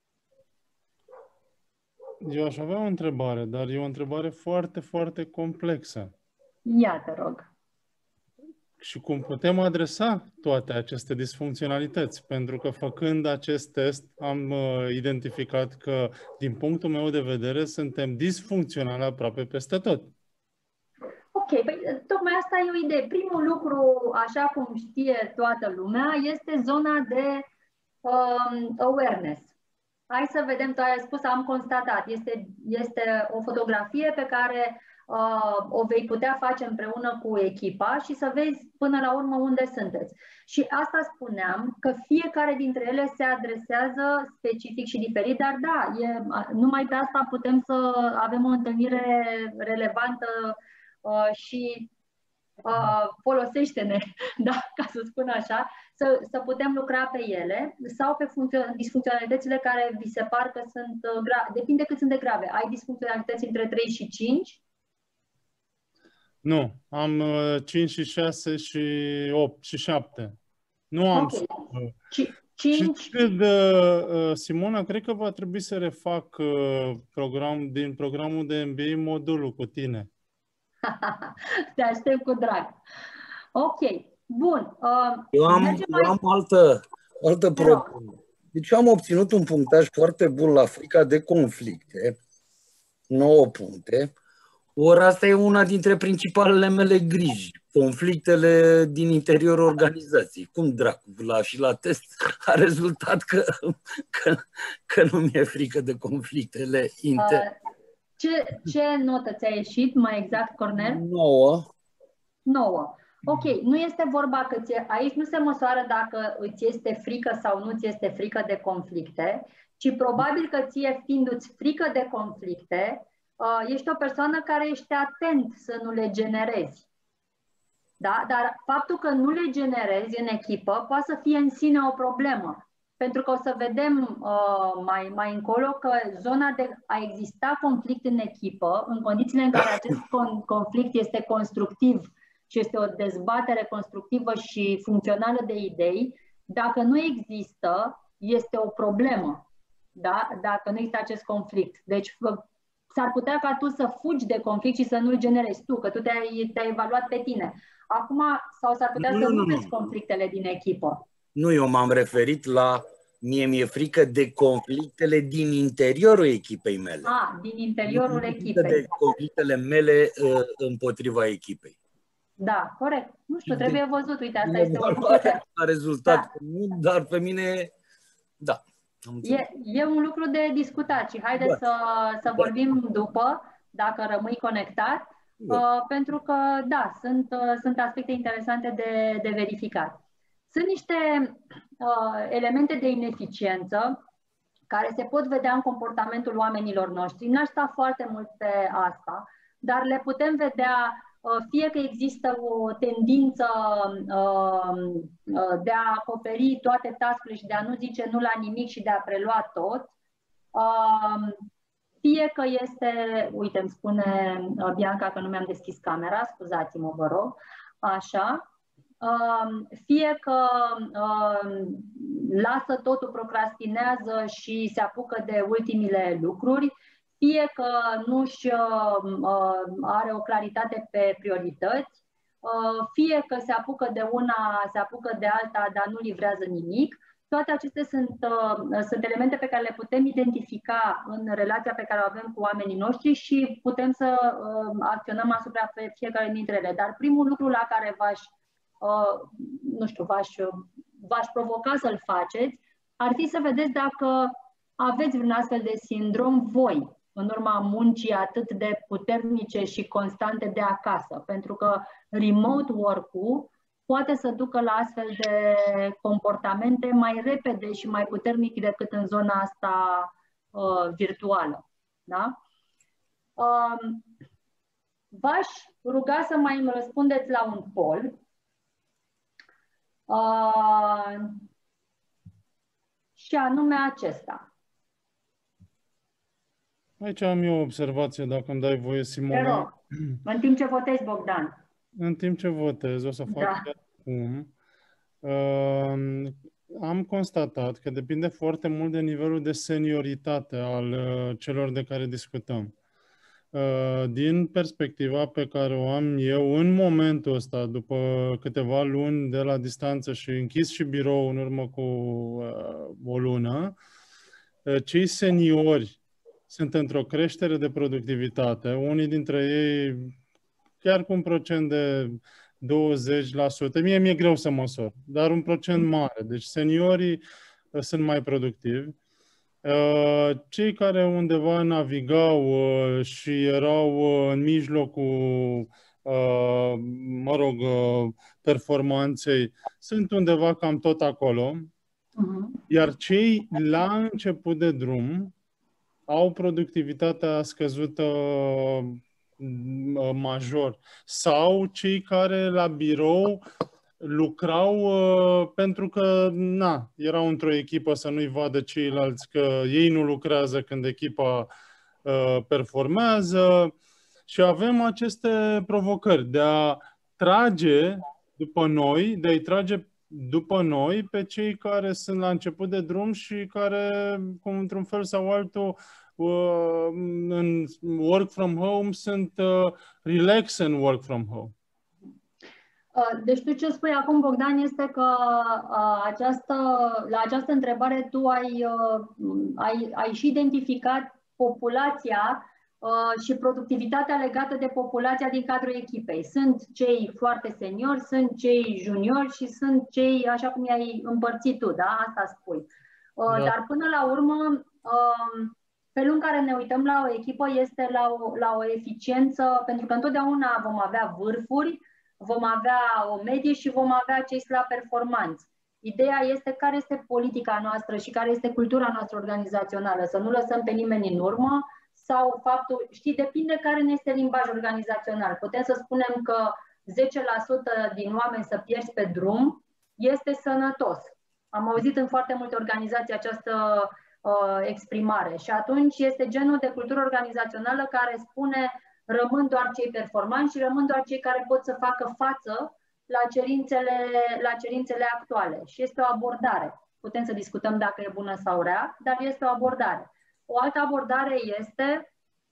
Eu aș avea o întrebare, dar e o întrebare foarte, foarte complexă. Ia, te rog. Și cum putem adresa toate aceste disfuncționalități? Pentru că făcând acest test am uh, identificat că, din punctul meu de vedere, suntem disfuncționali aproape peste tot. Ok, păi tocmai asta e o idee. Primul lucru, așa cum știe toată lumea, este zona de um, awareness. Hai să vedem, tu ai spus, am constatat. Este, este o fotografie pe care uh, o vei putea face împreună cu echipa și să vezi până la urmă unde sunteți. Și asta spuneam, că fiecare dintre ele se adresează specific și diferit, dar da, e, numai pe asta putem să avem o întâlnire relevantă uh, și uh, folosește-ne, da, ca să spun așa, Să, să putem lucra pe ele sau pe disfuncționalitățile care vi se par că sunt grave. Depinde cât sunt de grave. Ai disfuncționalități între trei și cinci? Nu. Am cinci și șase și opt și șapte. Nu am... Okay. cinci... Și cred, uh, Simona, cred că va trebui să refac uh, program, din programul de M B A modulul cu tine. Te aștept cu drag. Ok. Bun. Uh, eu am, mai... eu am altă, altă problemă. Deci eu am obținut un punctaj foarte bun la frica de conflicte, nouă puncte, ori asta e una dintre principalele mele griji, conflictele din interiorul organizației. Cum dracu, la, și la test a rezultat că, că, că nu mi-e frică de conflictele interne. Uh, ce, ce notă ți-a ieșit mai exact, Cornel? nouă. nouă. Ok, nu este vorba că ție, aici nu se măsoară dacă îți este frică sau nu ți este frică de conflicte, ci probabil că ție, fiindu-ți frică de conflicte, uh, ești o persoană care ești atent să nu le generezi. Da? Dar faptul că nu le generezi în echipă poate să fie în sine o problemă. Pentru că o să vedem uh, mai, mai încolo că zona de a exista conflict în echipă, în condițiile în care acest conflict este constructiv, și este o dezbatere constructivă și funcțională de idei, dacă nu există, este o problemă, da? Dacă nu există acest conflict. Deci s-ar putea ca tu să fugi de conflict și să nu-l generezi tu, că tu te-ai, te-ai evaluat pe tine. Acum, sau s-ar putea nu, să nu vezi conflictele din echipă. Nu, eu m-am referit la, mie mi-e frică de conflictele din interiorul echipei mele. Ah, din interiorul nu echipei. De conflictele mele uh, împotriva echipei. Da, corect. Nu știu, trebuie văzut. Uite, asta este o lucru. La rezultat, Da. nu, dar pe mine, da. E, e un lucru de discutat și haideți Da. să, să vorbim după, dacă rămâi conectat, Da. uh, pentru că, da, sunt, uh, sunt aspecte interesante de, de verificat. Sunt niște uh, elemente de ineficiență care se pot vedea în comportamentul oamenilor noștri. N-aș sta foarte mult pe asta, dar le putem vedea fie că există o tendință uh, de a acoperi toate task-urile și de a nu zice nu la nimic și de a prelua tot, uh, fie că este, uite, îmi spune Bianca că nu mi-am deschis camera, scuzați-mă, vă rog, așa, uh, fie că uh, lasă totul, procrastinează și se apucă de ultimile lucruri, fie că nu-și uh, are o claritate pe priorități, fie că se apucă de una, se apucă de alta, dar nu livrează nimic. Toate acestea sunt, sunt elemente pe care le putem identifica în relația pe care o avem cu oamenii noștri și putem să acționăm asupra fiecare dintre ele. Dar primul lucru la care v-aș, nu știu, v-aș, v-aș provoca să-l faceți ar fi să vedeți dacă aveți vreun astfel de sindrom voi, în urma muncii atât de puternice și constante de acasă. Pentru că remote work-ul poate să ducă la astfel de comportamente mai repede și mai puternic decât în zona asta uh, virtuală. Da? Uh, v-aș ruga să mai îmi răspundeți la un poll. Uh, și anume acesta. Aici am eu o observație, dacă îmi dai voie, Simona. Te rog, în timp ce votezi, Bogdan. În timp ce votez, o să fac Da. acum. Uh, am constatat că depinde foarte mult de nivelul de senioritate al uh, celor de care discutăm. Uh, din perspectiva pe care o am eu în momentul ăsta, după câteva luni de la distanță și închis și birou în urmă cu uh, o lună, uh, cei seniori sunt într-o creștere de productivitate. Unii dintre ei chiar cu un procent de douăzeci la sută. Mie mi-e greu să măsor, dar un procent mare. Deci seniorii uh, sunt mai productivi. Uh, cei care undeva navigau uh, și erau uh, în mijlocul uh, mă rog, uh, performanței, sunt undeva cam tot acolo. Uh-huh. Iar cei la început de drum au productivitatea scăzută uh, major. Sau cei care la birou lucrau uh, pentru că na, erau într-o echipă să nu-i vadă ceilalți că ei nu lucrează când echipa uh, performează. Și avem aceste provocări de a trage după noi, de a-i trage după noi pe cei care sunt la început de drum și care, cum într-un fel sau altul, uh, în work from home sunt uh, relax în work from home. Deci tu ce spui acum, Bogdan, este că această, la această întrebare tu ai, ai, ai și identificat populația și productivitatea legată de populația din cadrul echipei. Sunt cei foarte seniori, sunt cei juniori și sunt cei, așa cum i-ai împărțit tu, da? Asta spui. Da. Dar până la urmă, felul în care ne uităm la o echipă este la o, la o eficiență, pentru că întotdeauna vom avea vârfuri, vom avea o medie și vom avea cei slab performanți. Ideea este care este politica noastră și care este cultura noastră organizațională, să nu lăsăm pe nimeni în urmă sau faptul, știi, depinde care ne este limbaj organizațional. Putem să spunem că zece la sută din oameni să pierzi pe drum este sănătos. Am auzit în foarte multe organizații această uh, exprimare și atunci este genul de cultură organizațională care spune rămân doar cei performanți și rămân doar cei care pot să facă față la cerințele, la cerințele actuale. Și este o abordare. Putem să discutăm dacă e bună sau rea, dar este o abordare. O altă abordare este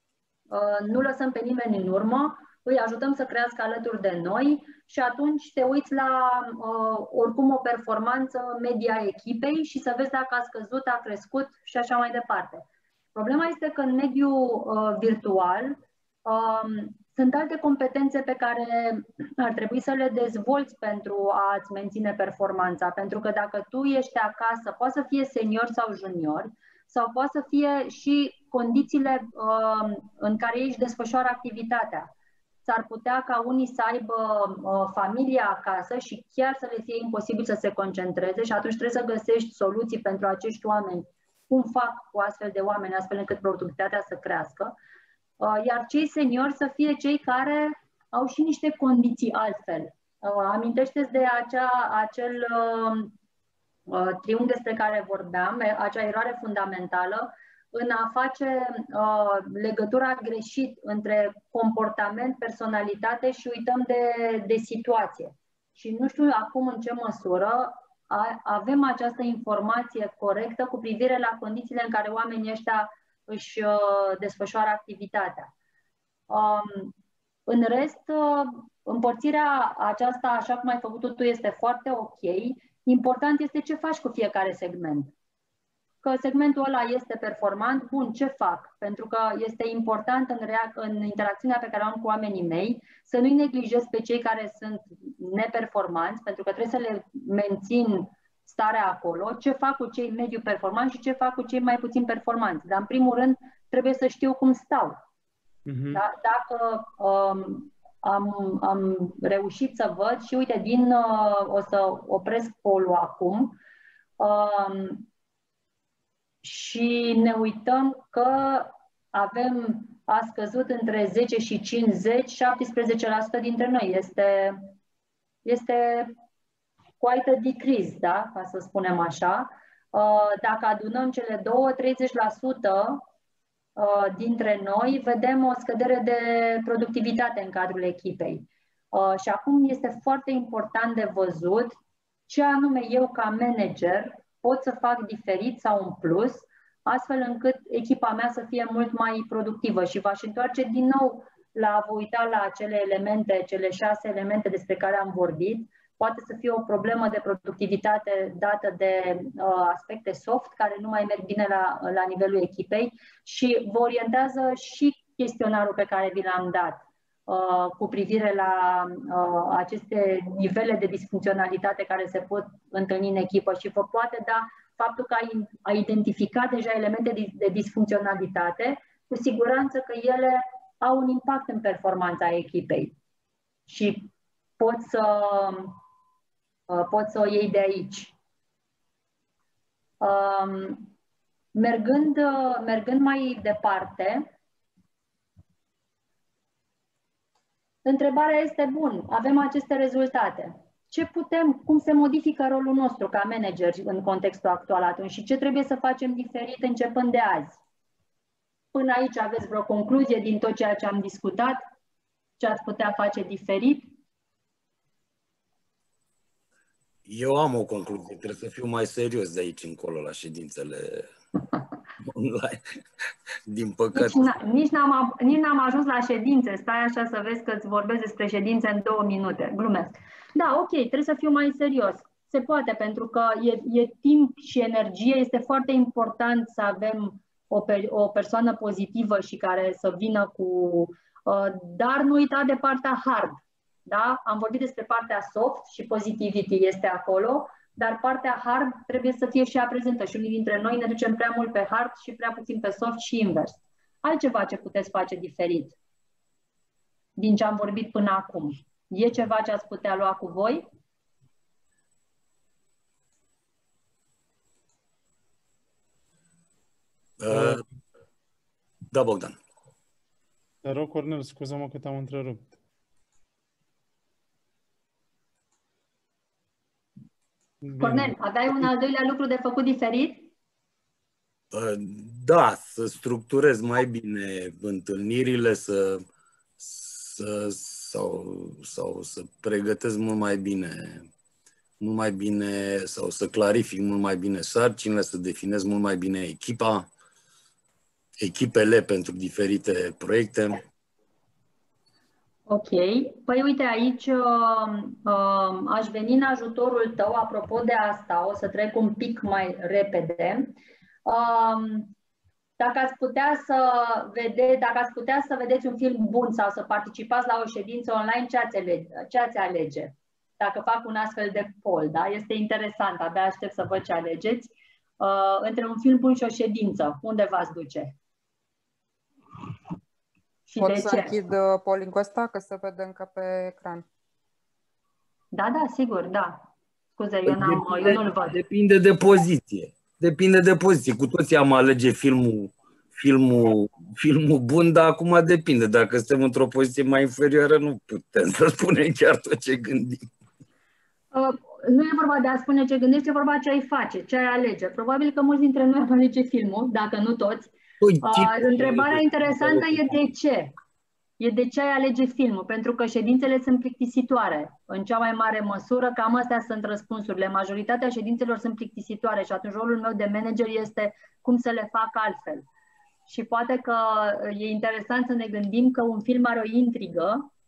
uh, nu lăsăm pe nimeni în urmă, îi ajutăm să crească alături de noi și atunci te uiți la uh, oricum o performanță media echipei și să vezi dacă a scăzut, a crescut și așa mai departe. Problema este că în mediul uh, virtual Um, sunt alte competențe pe care ar trebui să le dezvolți pentru a-ți menține performanța. Pentru că dacă tu ești acasă, poate să fie senior sau junior, sau poate să fie și condițiile um, în care ei își desfășoară activitatea. S-ar putea ca unii să aibă uh, familia acasă și chiar să le fie imposibil să se concentreze și atunci trebuie să găsești soluții pentru acești oameni. Cum fac cu astfel de oameni, astfel încât productivitatea să crească. Iar cei seniori să fie cei care au și niște condiții altfel. Amintește-ți de acea, acel uh, triunghi despre care vorbeam, acea eroare fundamentală în a face uh, legătura greșit între comportament, personalitate și uităm de, de situație. Și nu știu acum în ce măsură a, avem această informație corectă cu privire la condițiile în care oamenii ăștia își uh, desfășoară activitatea. Um, în rest, uh, împărțirea aceasta, așa cum ai făcut-o tu, este foarte ok. Important este ce faci cu fiecare segment. Că segmentul ăla este performant, bun, ce fac? Pentru că este important în, în interacțiunea pe care o am cu oamenii mei să nu-i neglijez pe cei care sunt neperformanți, pentru că trebuie să le mențin starea acolo, ce fac cu cei mediu performanți și ce fac cu cei mai puțin performanți. Dar în primul rând trebuie să știu cum stau. Uh-huh. Da? Dacă um, am, am reușit să văd și uite, din uh, o să opresc polul acum, um, și ne uităm că avem, a scăzut între zece și cincizeci, șaptesprezece la sută dintre noi. Este, este quite a decrease, da? Ca să spunem așa. Dacă adunăm cele două, treizeci la sută dintre noi, vedem o scădere de productivitate în cadrul echipei. Și acum este foarte important de văzut ce anume eu ca manager pot să fac diferit sau în plus, astfel încât echipa mea să fie mult mai productivă. Și v-aș întoarce din nou la a vă uita la acele elemente, cele șase elemente despre care am vorbit. Poate să fie o problemă de productivitate dată de uh, aspecte soft, care nu mai merg bine la, la nivelul echipei și vă orientează și chestionarul pe care vi l-am dat uh, cu privire la uh, aceste nivele de disfuncționalitate care se pot întâlni în echipă și vă poate da faptul că ai, ai identificat deja elemente de, de disfuncționalitate, cu siguranță că ele au un impact în performanța echipei și poți să, uh, poți să o iei de aici. Um, mergând, uh, mergând mai departe, întrebarea este, bun, avem aceste rezultate. Ce putem, cum se modifică rolul nostru ca manageri în contextul actual atunci și ce trebuie să facem diferit începând de azi? Până aici aveți vreo concluzie din tot ceea ce am discutat? Ce ați putea face diferit? Eu am o concluzie. Trebuie să fiu mai serios de aici încolo la ședințele online. Din păcate. Nici n-am, nici n-am ajuns la ședințe. Stai așa să vezi că îți vorbesc despre ședințe în două minute. Glumesc. Da, ok, trebuie să fiu mai serios. Se poate, pentru că e, e timp și energie. Este foarte important să avem o, pe, o persoană pozitivă și care să vină cu... Uh, dar nu uita de partea hard. Da? Am vorbit despre partea soft și positivity este acolo, dar partea hard trebuie să fie și ea prezentă și unii dintre noi ne ducem prea mult pe hard și prea puțin pe soft și invers. Altceva ce puteți face diferit din ce am vorbit până acum? E ceva ce ați putea lua cu voi? Uh, da, Bogdan. Te rog, Cornel, scuză-mă că te-am întrerupt. Cornel, aveai un al doilea lucru de făcut diferit? Da, să structurez mai bine întâlnirile, să, să, sau, sau să pregătesc mult mai bine, mult mai bine, sau să clarific mult mai bine sarcinile, să definez mult mai bine echipa, echipele pentru diferite proiecte. Ok. Păi uite, aici uh, uh, aș veni în ajutorul tău, apropo de asta, o să trec un pic mai repede. Uh, dacă ați putea să vede, dacă ați putea să vedeți un film bun sau să participați la o ședință online, ce ați alege? Ce ați alege? Dacă fac un astfel de poll, da? Este interesant, abia aștept să văd ce alegeți. Uh, între un film bun și o ședință, unde v-ați duce? Pot să închid polling-ul ăsta, că se vede încă pe ecran. Da, da, sigur, da. Scuze, eu, n-am, eu nu-l văd. Depinde de poziție. Depinde de poziție. Cu toții am alege filmul, filmul, filmul bun, dar acum depinde. Dacă suntem într-o poziție mai inferioară, nu putem să spunem chiar tot ce gândim. Uh, nu e vorba de a spune ce gândești, e vorba ce ai face, ce ai alege. Probabil că mulți dintre noi am alege filmul, dacă nu toți. Uh, întrebarea interesantă e de ce. E de ce ai alege filmul. Pentru că ședințele sunt plictisitoare. În cea mai mare măsură, cam astea sunt răspunsurile. Majoritatea ședințelor sunt plictisitoare și atunci rolul meu de manager este cum să le fac altfel. Și poate că e interesant să ne gândim că un film are o intrigă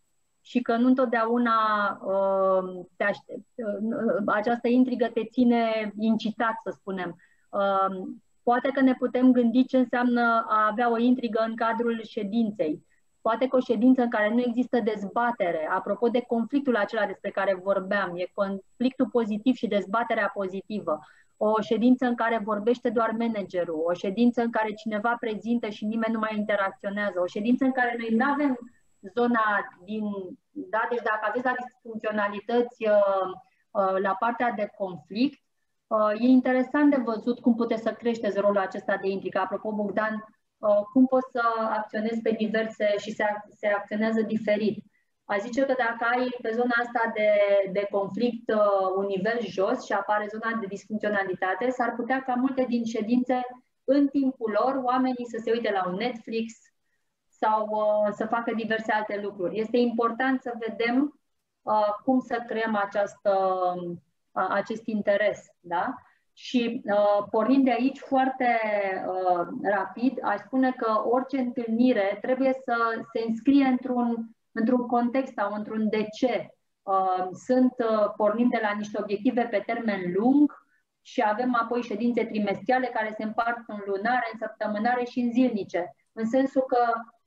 și că nu întotdeauna uh, te aștept, uh, această intrigă te ține incitat, să spunem. Uh, poate că ne putem gândi ce înseamnă a avea o intrigă în cadrul ședinței. Poate că o ședință în care nu există dezbatere, apropo de conflictul acela despre care vorbeam, e conflictul pozitiv și dezbaterea pozitivă, o ședință în care vorbește doar managerul, o ședință în care cineva prezintă și nimeni nu mai interacționează, o ședință în care noi nu avem zona din... Da? Deci dacă aveți la disfuncționalități uh, uh, la partea de conflict, uh, e interesant de văzut cum puteți să creșteți rolul acesta de intrigă. Apropo, Bogdan, uh, cum poți să acționezi pe diverse și se, se acționează diferit. A zice că dacă ai pe zona asta de, de conflict uh, un nivel jos și apare zona de disfuncționalitate, s-ar putea ca multe din ședințe, în timpul lor, oamenii să se uite la un Netflix sau uh, să facă diverse alte lucruri. Este important să vedem uh, cum să creăm această, uh, acest interes. Da? Și uh, pornind de aici foarte uh, rapid, aș spune că orice întâlnire trebuie să se înscrie într-un într-un context sau într-un de ce. Sunt, pornim de la niște obiective pe termen lung și avem apoi ședințe trimestriale care se împart în lunare, în săptămânare și în zilnice. În sensul că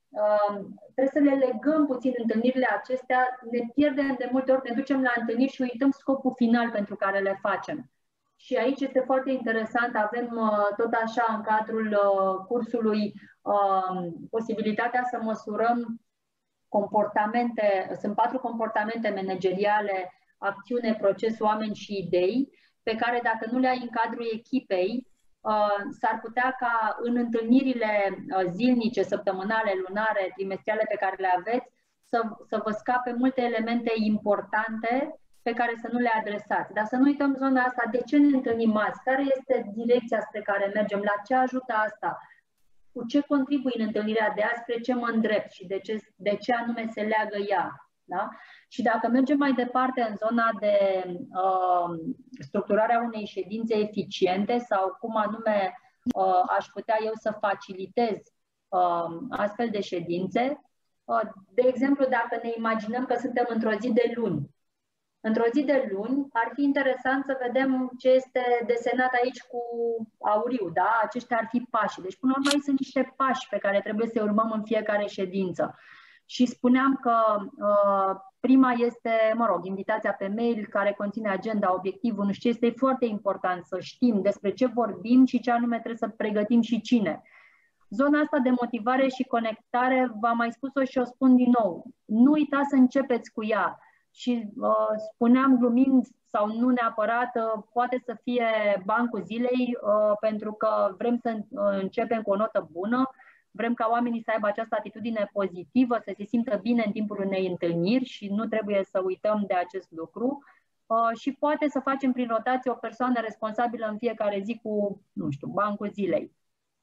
trebuie să le legăm puțin întâlnirile acestea, ne pierdem de multe ori, ne ducem la întâlniri și uităm scopul final pentru care le facem. Și aici este foarte interesant, avem tot așa în cadrul cursului posibilitatea să măsurăm comportamente, sunt patru comportamente manageriale, acțiune, proces, oameni și idei, pe care dacă nu le ai în cadrul echipei, s-ar putea ca în întâlnirile zilnice, săptămânale, lunare, trimestriale pe care le aveți, să, să vă scape multe elemente importante pe care să nu le adresați. Dar să nu uităm zona asta, de ce ne întâlnim azi, care este direcția spre care mergem, la ce ajută asta, cu ce contribui în întâlnirea de azi, spre ce mă îndrept și de ce, de ce anume se leagă ea. Da? Și dacă mergem mai departe în zona de uh, structurarea unei ședințe eficiente sau cum anume uh, aș putea eu să facilitez uh, astfel de ședințe, uh, de exemplu, dacă ne imaginăm că suntem într-o zi de luni, într-o zi de luni, ar fi interesant să vedem ce este desenat aici cu auriu, da? Aceștia ar fi pașii. Deci, până la urmă, sunt niște pași pe care trebuie să urmăm în fiecare ședință. Și spuneam că uh, prima este, mă rog, invitația pe mail care conține agenda, obiectivul, nu știu ce, este foarte important să știm despre ce vorbim și ce anume trebuie să pregătim și cine. Zona asta de motivare și conectare, v-am mai spus-o și o spun din nou. Nu uitați să începeți cu ea. Și uh, spuneam glumind sau nu neapărat, uh, poate să fie bancul zilei, uh, pentru că vrem să uh, începem cu o notă bună, vrem ca oamenii să aibă această atitudine pozitivă, să se simtă bine în timpul unei întâlniri și nu trebuie să uităm de acest lucru. Uh, și poate să facem prin rotație o persoană responsabilă în fiecare zi cu, nu știu, bancul zilei.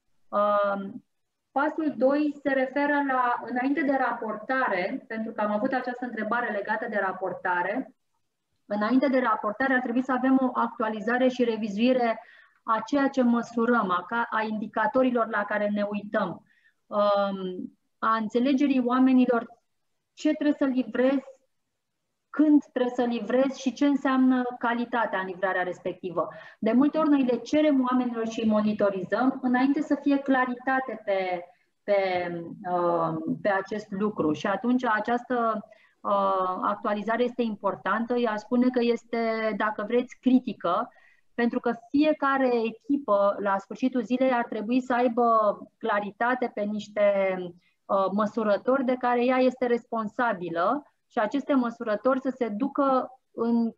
Uh, Pasul doi se referă la, înainte de raportare, pentru că am avut această întrebare legată de raportare, înainte de raportare ar trebui să avem o actualizare și revizuire a ceea ce măsurăm, a, a indicatorilor la care ne uităm, a înțelegerii oamenilor ce trebuie să livrezi, când trebuie să livrezi și ce înseamnă calitatea în livrarea respectivă. De multe ori noi le cerem oamenilor și îi monitorizăm înainte să fie claritate pe, pe, pe acest lucru. Și atunci această actualizare este importantă. Ea spune că este, dacă vreți, critică, pentru că fiecare echipă la sfârșitul zilei ar trebui să aibă claritate pe niște măsurători de care ea este responsabilă, și aceste măsurători să se ducă în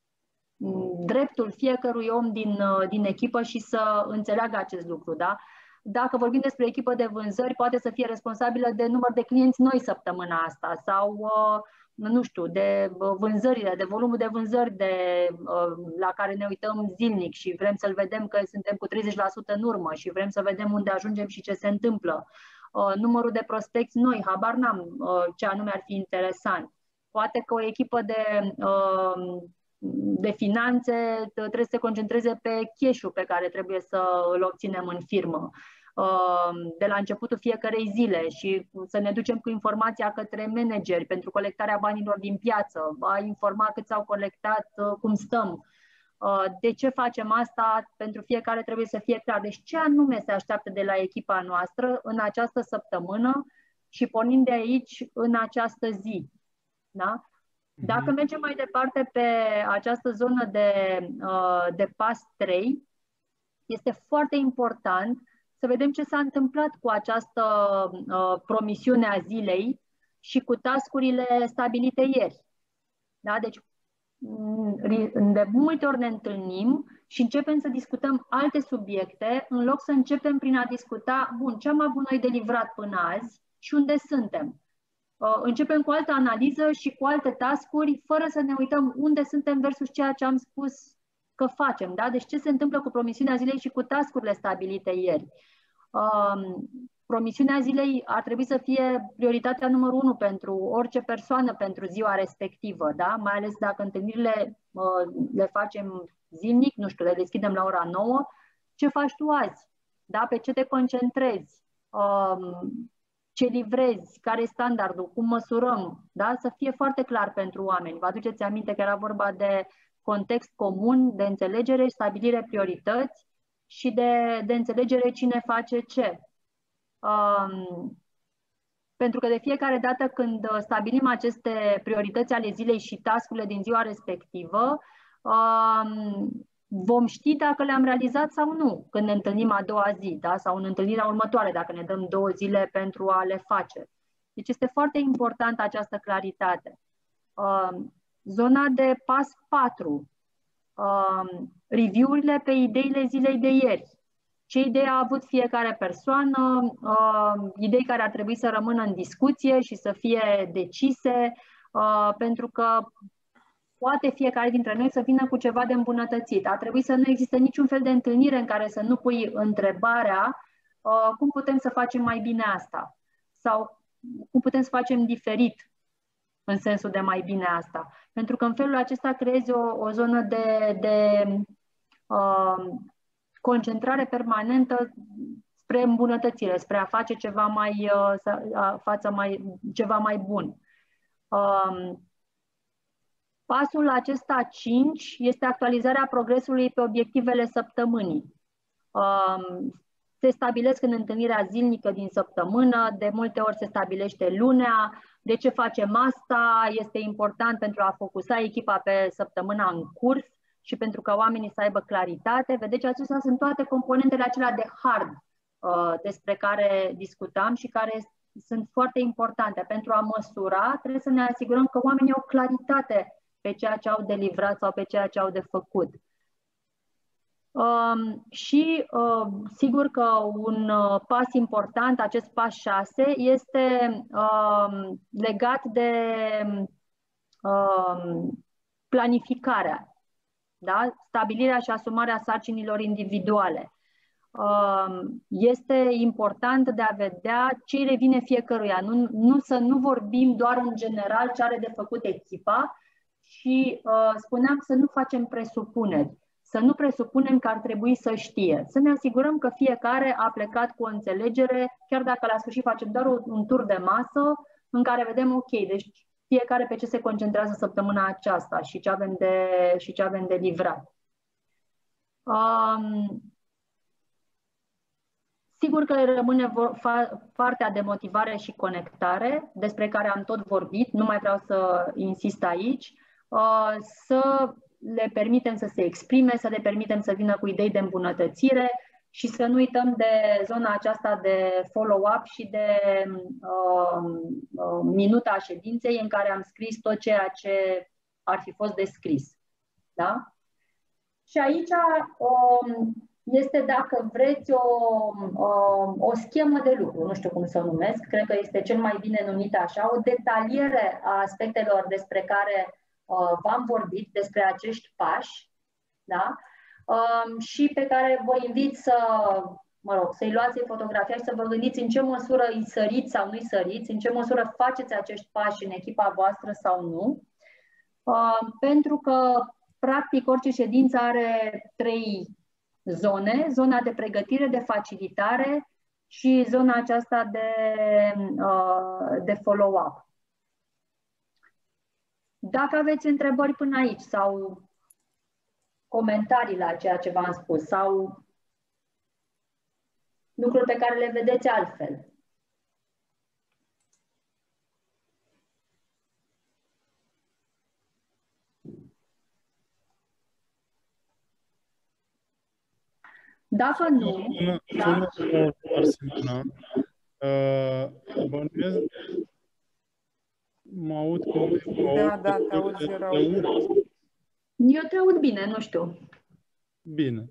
dreptul fiecărui om din, din echipă și să înțeleagă acest lucru. Da? Dacă vorbim despre echipă de vânzări, poate să fie responsabilă de număr de clienți noi săptămâna asta sau, nu știu, de vânzările, de volumul de vânzări de, la care ne uităm zilnic și vrem să-l vedem că suntem cu treizeci la sută în urmă și vrem să vedem unde ajungem și ce se întâmplă. Numărul de prospecți noi, habar n-am ce anume ar fi interesant. Poate că o echipă de, de finanțe trebuie să se concentreze pe cash-ul pe care trebuie să îl obținem în firmă. de la începutul fiecarei zile și să ne ducem cu informația către manageri pentru colectarea banilor din piață, a informa cât s-au colectat, cum stăm. De ce facem asta? Pentru fiecare trebuie să fie clar. Deci ce anume se așteaptă de la echipa noastră în această săptămână și pornind de aici în această zi. Da? Dacă mergem mai departe pe această zonă de, de pas trei, este foarte important să vedem ce s-a întâmplat cu această promisiune a zilei și cu task-urile stabilite ieri. Da? Deci de multe ori ne întâlnim și începem să discutăm alte subiecte în loc să începem prin a discuta, bun, ce am avut noi de livrat până azi și unde suntem. Începem cu altă analiză și cu alte task-uri fără să ne uităm unde suntem versus ceea ce am spus că facem. Da? Deci ce se întâmplă cu promisiunea zilei și cu task-urile stabilite ieri. Um, promisiunea zilei ar trebui să fie prioritatea numărul unu pentru orice persoană pentru ziua respectivă, da? Mai ales dacă întâlnirile uh, le facem zilnic, nu știu, le deschidem la ora nouă, ce faci tu azi? Da? Pe ce te concentrezi? Um, ce livrezi? Care e standardul? Cum măsurăm? Da? Să fie foarte clar pentru oameni. Vă aduceți aminte că era vorba de context comun, de înțelegere, stabilire priorități și de, de înțelegere cine face ce. Um, pentru că de fiecare dată când stabilim aceste priorități ale zilei și task-urile din ziua respectivă, um, vom ști dacă le-am realizat sau nu când ne întâlnim a doua zi, da? Sau în întâlnirea următoare, dacă ne dăm două zile pentru a le face. Deci este foarte importantă această claritate. Um, zona de pas patru. Um, review-urile pe ideile zilei de ieri. Ce idei a avut fiecare persoană, uh, idei care ar trebui să rămână în discuție și să fie decise, uh, pentru că poate fiecare dintre noi să vină cu ceva de îmbunătățit. Ar trebui să nu existe niciun fel de întâlnire în care să nu pui întrebarea uh, cum putem să facem mai bine asta sau cum putem să facem diferit în sensul de mai bine asta. Pentru că în felul acesta creezi o, o zonă de, de uh, concentrare permanentă spre îmbunătățire, spre a face ceva mai, uh, față mai, ceva mai bun. Uh, pasul acesta cinci este actualizarea progresului pe obiectivele săptămânii. Uh, se stabilesc în întâlnirea zilnică din săptămână, de multe ori se stabilește lunea. De ce facem asta? Este important pentru a focusa echipa pe săptămâna în curs și pentru ca oamenii să aibă claritate. Vedeți, acestea sunt toate componentele acelea de hard uh, despre care discutam și care sunt foarte importante. Pentru a măsura, trebuie să ne asigurăm că oamenii au claritate pe ceea ce au de livrat sau pe ceea ce au de făcut. Um, și uh, sigur că un uh, pas important, acest pas șase, este um, legat de um, planificarea, da? Stabilirea și asumarea sarcinilor individuale. Um, este important de a vedea ce îi revine fiecăruia, nu, nu să nu vorbim doar în general ce are de făcut echipa și uh, spuneam să nu facem presupuneri. Să nu presupunem că ar trebui să știe. Să ne asigurăm că fiecare a plecat cu o înțelegere, chiar dacă la sfârșit facem doar un tur de masă în care vedem, ok, deci fiecare pe ce se concentrează săptămâna aceasta și ce avem de, și ce avem de livrat. Um, sigur că rămâne partea de motivare și conectare, despre care am tot vorbit, nu mai vreau să insist aici, uh, să le permitem să se exprime, să le permitem să vină cu idei de îmbunătățire și să nu uităm de zona aceasta de follow-up și de uh, uh, minuta ședinței în care am scris tot ceea ce ar fi fost descris. Da? Și aici uh, este, dacă vreți, o, uh, o schemă de lucru, nu știu cum să o numesc, cred că este cel mai bine numită așa, o detaliere a aspectelor despre care Uh, v-am vorbit, despre acești pași, da? uh, și pe care vă invit să, mă rog, să-i luați fotografia și să vă gândiți în ce măsură îi săriți sau nu îi săriți, în ce măsură faceți acești pași în echipa voastră sau nu, uh, pentru că, practic, orice ședință are trei zone, zona de pregătire, de facilitare și zona aceasta de, de follow-up. Dacă aveți întrebări până aici sau comentarii la ceea ce v-am spus sau lucruri pe care le vedeți altfel. Dacă nu... Sună doar, Simona. Bănuiesc, mă aud cu... Da, da, te auzi rău. Eu te aud bine, nu știu. Bine.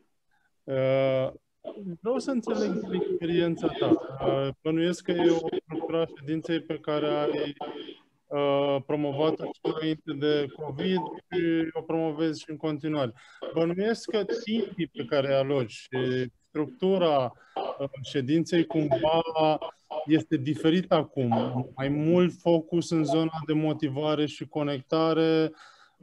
Vreau să înțeleg experiența ta. Bănuiesc că e o structură a ședinței pe care ai promovat-o și înainte de COVID și o promovezi și în continuare. Bănuiesc că timpii pe care aloci și structura ședinței cumva este diferit acum. Mai mult focus în zona de motivare și conectare,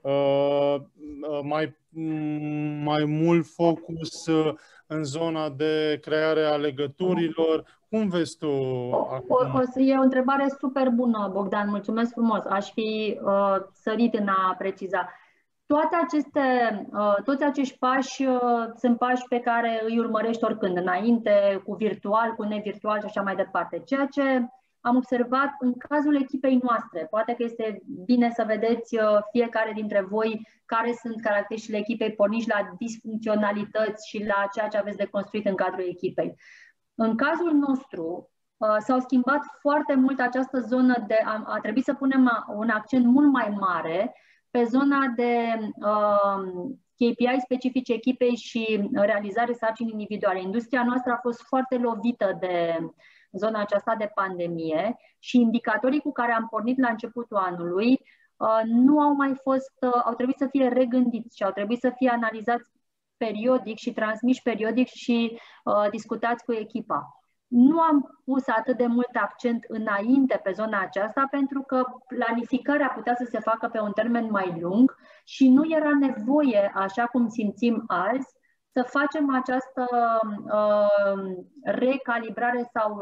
mai, mai mult focus în zona de creare a legăturilor. Cum vezi tu acum? O, o să e o întrebare super bună, Bogdan, mulțumesc frumos. Aș fi uh, sărit în a preciza. Toate aceste, uh, toți acești pași uh, sunt pași pe care îi urmărești oricând, înainte, cu virtual, cu nevirtual și așa mai departe. Ceea ce am observat în cazul echipei noastre, poate că este bine să vedeți uh, fiecare dintre voi care sunt caracteristicile echipei, porniți la disfuncționalități și la ceea ce aveți de construit în cadrul echipei. În cazul nostru, uh, s-au schimbat foarte mult această zonă de a, a trebuit să punem un accent mult mai mare pe zona de uh, K P I specifice echipei și realizare sarcini individuale. Industria noastră a fost foarte lovită de zona aceasta de pandemie și indicatorii cu care am pornit la începutul anului uh, nu au mai fost, uh, au trebuit să fie regândiți și au trebuit să fie analizați periodic și transmiși periodic și uh, discutați cu echipa. Nu am pus atât de mult accent înainte pe zona aceasta pentru că planificarea putea să se facă pe un termen mai lung și nu era nevoie, așa cum simțim azi, să facem această uh, recalibrare sau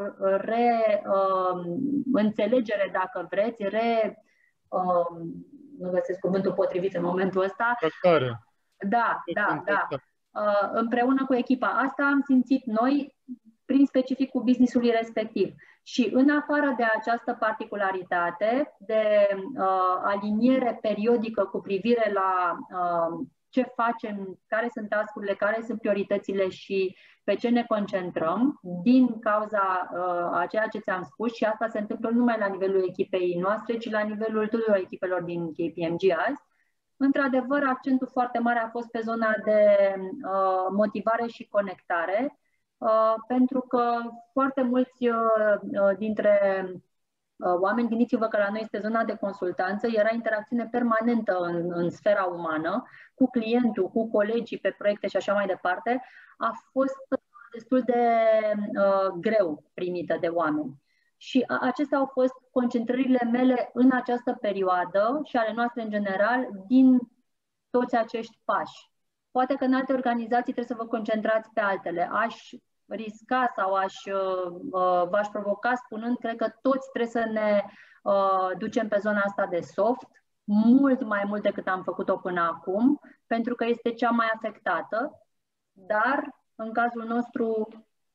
reînțelegere, uh, dacă vreți, re, uh, nu găsesc cuvântul potrivit în momentul ăsta. Care? Da, da, da. Uh, împreună cu echipa. Asta am simțit noi prin specificul business-ului respectiv. Și în afară de această particularitate de uh, aliniere periodică cu privire la uh, ce facem, care sunt task-urile, care sunt prioritățile și pe ce ne concentrăm, din cauza uh, a ceea ce ți-am spus, și asta se întâmplă nu numai la nivelul echipei noastre, ci la nivelul tuturor echipelor din K P M G azi. Într-adevăr, accentul foarte mare a fost pe zona de uh, motivare și conectare, uh, pentru că foarte mulți uh, dintre uh, oameni, gândiți-vă că la noi este zona de consultanță, era interacțiune permanentă în, în sfera umană, cu clientul, cu colegii pe proiecte și așa mai departe, a fost destul de uh, greu primită de oameni. Și acestea au fost concentrările mele în această perioadă și ale noastre în general din toți acești pași. Poate că în alte organizații trebuie să vă concentrați pe altele. Aș risca sau aș, v-aș provoca spunând, cred că toți trebuie să ne uh, ducem pe zona asta de soft, mult mai mult decât am făcut-o până acum, pentru că este cea mai afectată, dar în cazul nostru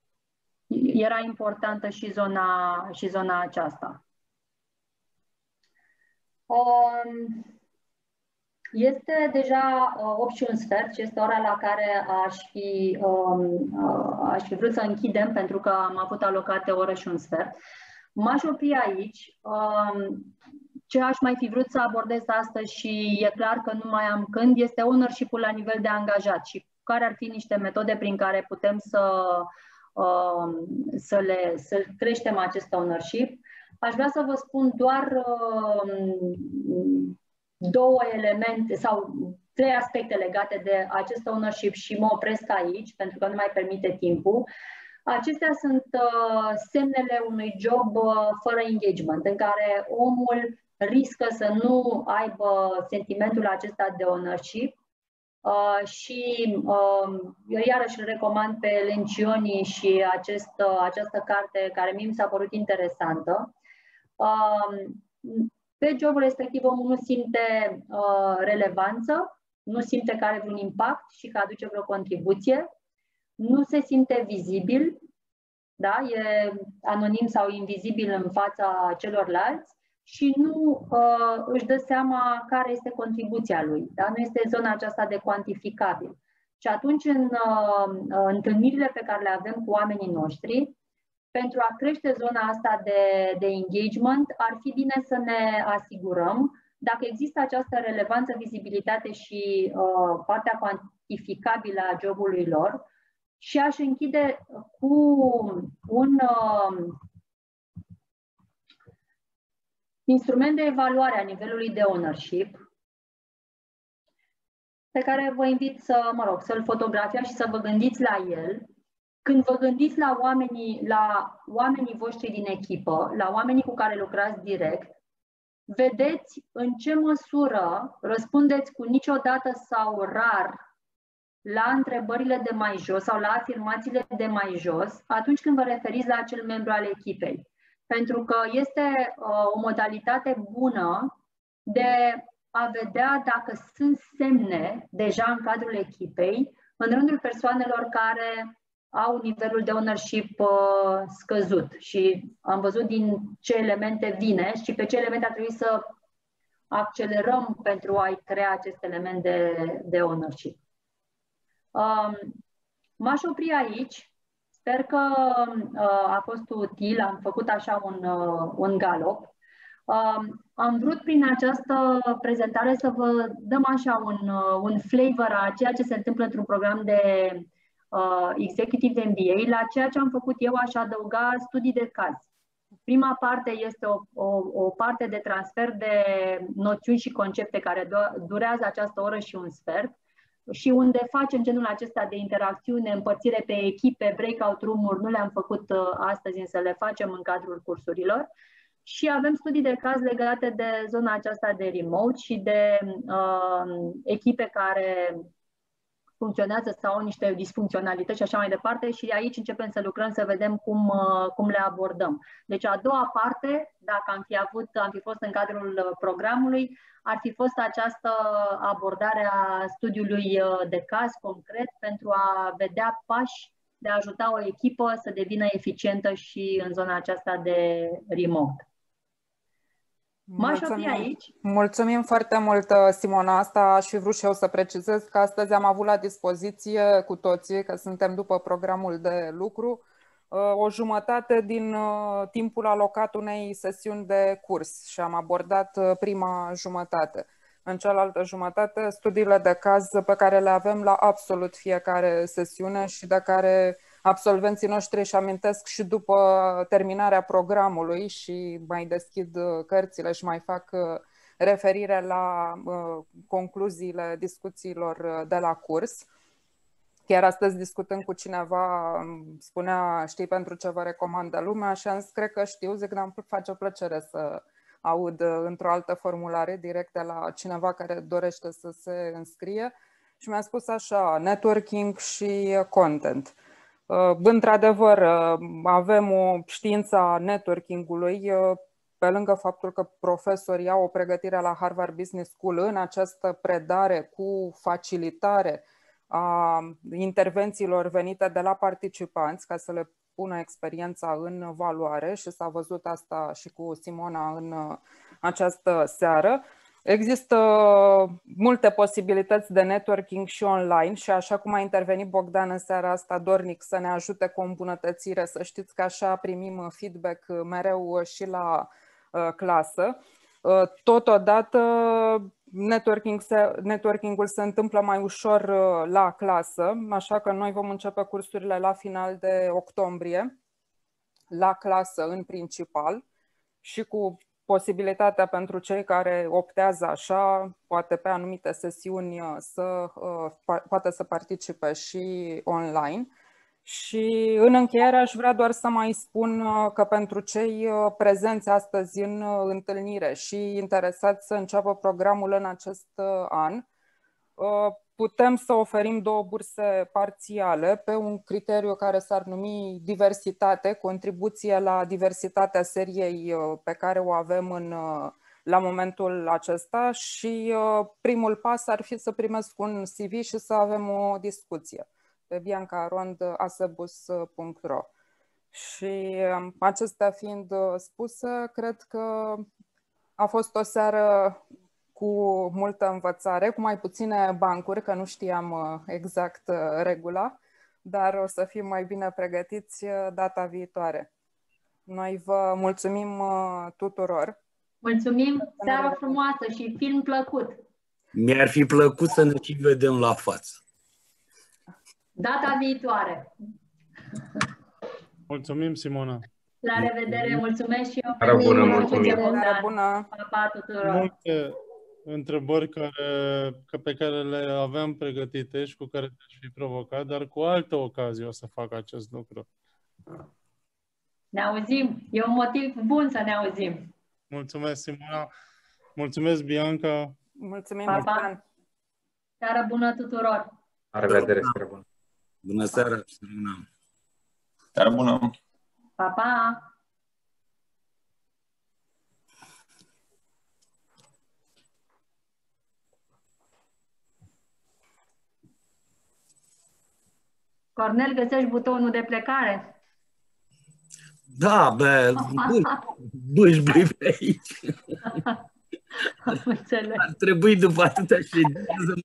era importantă și zona, și zona aceasta. Um, este deja opt și un sfert și este ora la care aș fi, um, aș fi vrut să închidem, pentru că am avut alocate o oră și un sfert. M-aș opri aici. Um, ce aș mai fi vrut să abordez astăzi și e clar că nu mai am când, este ownership-ul la nivel de angajat și care ar fi niște metode prin care putem să Să, le, să creștem acest ownership. Aș vrea să vă spun doar uh, două elemente sau trei aspecte legate de acest ownership și mă opresc aici pentru că nu mai permite timpul. Acestea sunt uh, semnele unui job uh, fără engagement, în care omul riscă să nu aibă sentimentul acesta de ownership Uh, și uh, eu iarăși îl recomand pe Lencioni și acest, uh, această carte care mie mi s-a părut interesantă. Uh, pe jobul respectiv omul nu simte uh, relevanță, nu simte că are vreun impact și că aduce vreo contribuție, nu se simte vizibil, da? E anonim sau invizibil în fața celorlalți și nu uh, își dă seama care este contribuția lui. Da? Nu este zona aceasta de cuantificabil. Și atunci, în uh, întâlnirile pe care le avem cu oamenii noștri, pentru a crește zona asta de, de engagement, ar fi bine să ne asigurăm dacă există această relevanță, vizibilitate și uh, partea cuantificabilă a jobului lor. Și aș închide cu un uh, instrument de evaluare a nivelului de ownership, pe care vă invit să, mă rog, să-l fotografiați și să vă gândiți la el. Când vă gândiți la oamenii, la oamenii voștri din echipă, la oamenii cu care lucrați direct, vedeți în ce măsură răspundeți cu niciodată sau rar la întrebările de mai jos sau la afirmațiile de mai jos atunci când vă referiți la acel membru al echipei. Pentru că este uh, o modalitate bună de a vedea dacă sunt semne deja în cadrul echipei în rândul persoanelor care au nivelul de ownership uh, scăzut. Și am văzut din ce elemente vine și pe ce elemente ar trebui să accelerăm pentru a-i crea acest element de, de ownership. Um, m-aș opri aici. Sper că uh, a fost util. Am făcut așa un, uh, un galop. Um, am vrut prin această prezentare să vă dăm așa un, uh, un flavor a ceea ce se întâmplă într-un program de uh, Executive M B A. La ceea ce am făcut eu aș adăuga studii de caz. Prima parte este o, o, o parte de transfer de noțiuni și concepte care durează această oră și un sfert și unde facem genul acesta de interacțiune, împărțire pe echipe, breakout room-uri, nu le-am făcut uh, astăzi, însă le facem în cadrul cursurilor. Și avem studii de caz legate de zona aceasta de remote și de uh, echipe care funcționează sau au niște disfuncționalități și așa mai departe și aici începem să lucrăm să vedem cum, uh, cum le abordăm. Deci a doua parte, dacă am fi, avut, am fi fost în cadrul programului, ar fi fost această abordare a studiului de caz concret pentru a vedea pași de a ajuta o echipă să devină eficientă și în zona aceasta de remote. M-aș opri aici. Mulțumim foarte mult, Simona. Asta aș fi vrut și eu să precizez că astăzi am avut la dispoziție cu toții, că suntem după programul de lucru, o jumătate din timpul alocat unei sesiuni de curs și am abordat prima jumătate. În cealaltă jumătate, studiile de caz pe care le avem la absolut fiecare sesiune și de care absolvenții noștri își amintesc și după terminarea programului și mai deschid cărțile și mai fac referire la concluziile discuțiilor de la curs. Chiar astăzi discutând cu cineva, spunea, știi pentru ce vă recomandă lumea? Și am zis, cred că știu, zic, dar îmi face plăcere să aud într-o altă formulare direct de la cineva care dorește să se înscrie. Și mi-a spus așa, networking și content. Într-adevăr, avem o știință a networking-ului, pe lângă faptul că profesorii au o pregătire la Harvard Business School în această predare cu facilitare a intervențiilor venite de la participanți ca să le pună experiența în valoare și s-a văzut asta și cu Simona în această seară. Există multe posibilități de networking și online și așa cum a intervenit Bogdan în seara asta, dornic să ne ajute cu o îmbunătățire, să știți că așa primim feedback mereu și la clasă. Totodată, networking se, networking-ul se întâmplă mai ușor la clasă, așa că noi vom începe cursurile la final de octombrie, la clasă în principal și cu posibilitatea pentru cei care optează așa, poate pe anumite sesiuni să poate să participe și online. Și în încheiere aș vrea doar să mai spun că pentru cei prezenți astăzi în întâlnire și interesați să înceapă programul în acest an, putem să oferim două burse parțiale pe un criteriu care s-ar numi diversitate, contribuție la diversitatea seriei pe care o avem în, la momentul acesta și primul pas ar fi să primesc un C V și să avem o discuție pe bianca arond asebus punct ro. Și acestea fiind spuse, cred că a fost o seară cu multă învățare, cu mai puține bancuri, că nu știam exact regula, dar o să fim mai bine pregătiți data viitoare. Noi vă mulțumim tuturor. Mulțumim, seară frumoasă și film plăcut. Mi-ar fi plăcut să ne și vedem la față. Data viitoare. Mulțumim, Simona. La revedere, mulțumesc și eu. Seară bună, mulțumim. Seară bună. Pa, pa tuturor. Multe întrebări care, pe care le aveam pregătite și cu care te-aș fi provocat, dar cu altă ocazie o să fac acest lucru. Ne auzim. E un motiv bun să ne auzim. Mulțumesc, Simona. Mulțumesc, Bianca. Mulțumim, pa, pa. Seară bună tuturor. La revedere, seară bună. Bună seara. Seară bună. Pa, pa. Cornel, găsești butonul de plecare? Da, bă, bâși, bâi pe aici. Am înțeles. Ar trebui după atâta ședință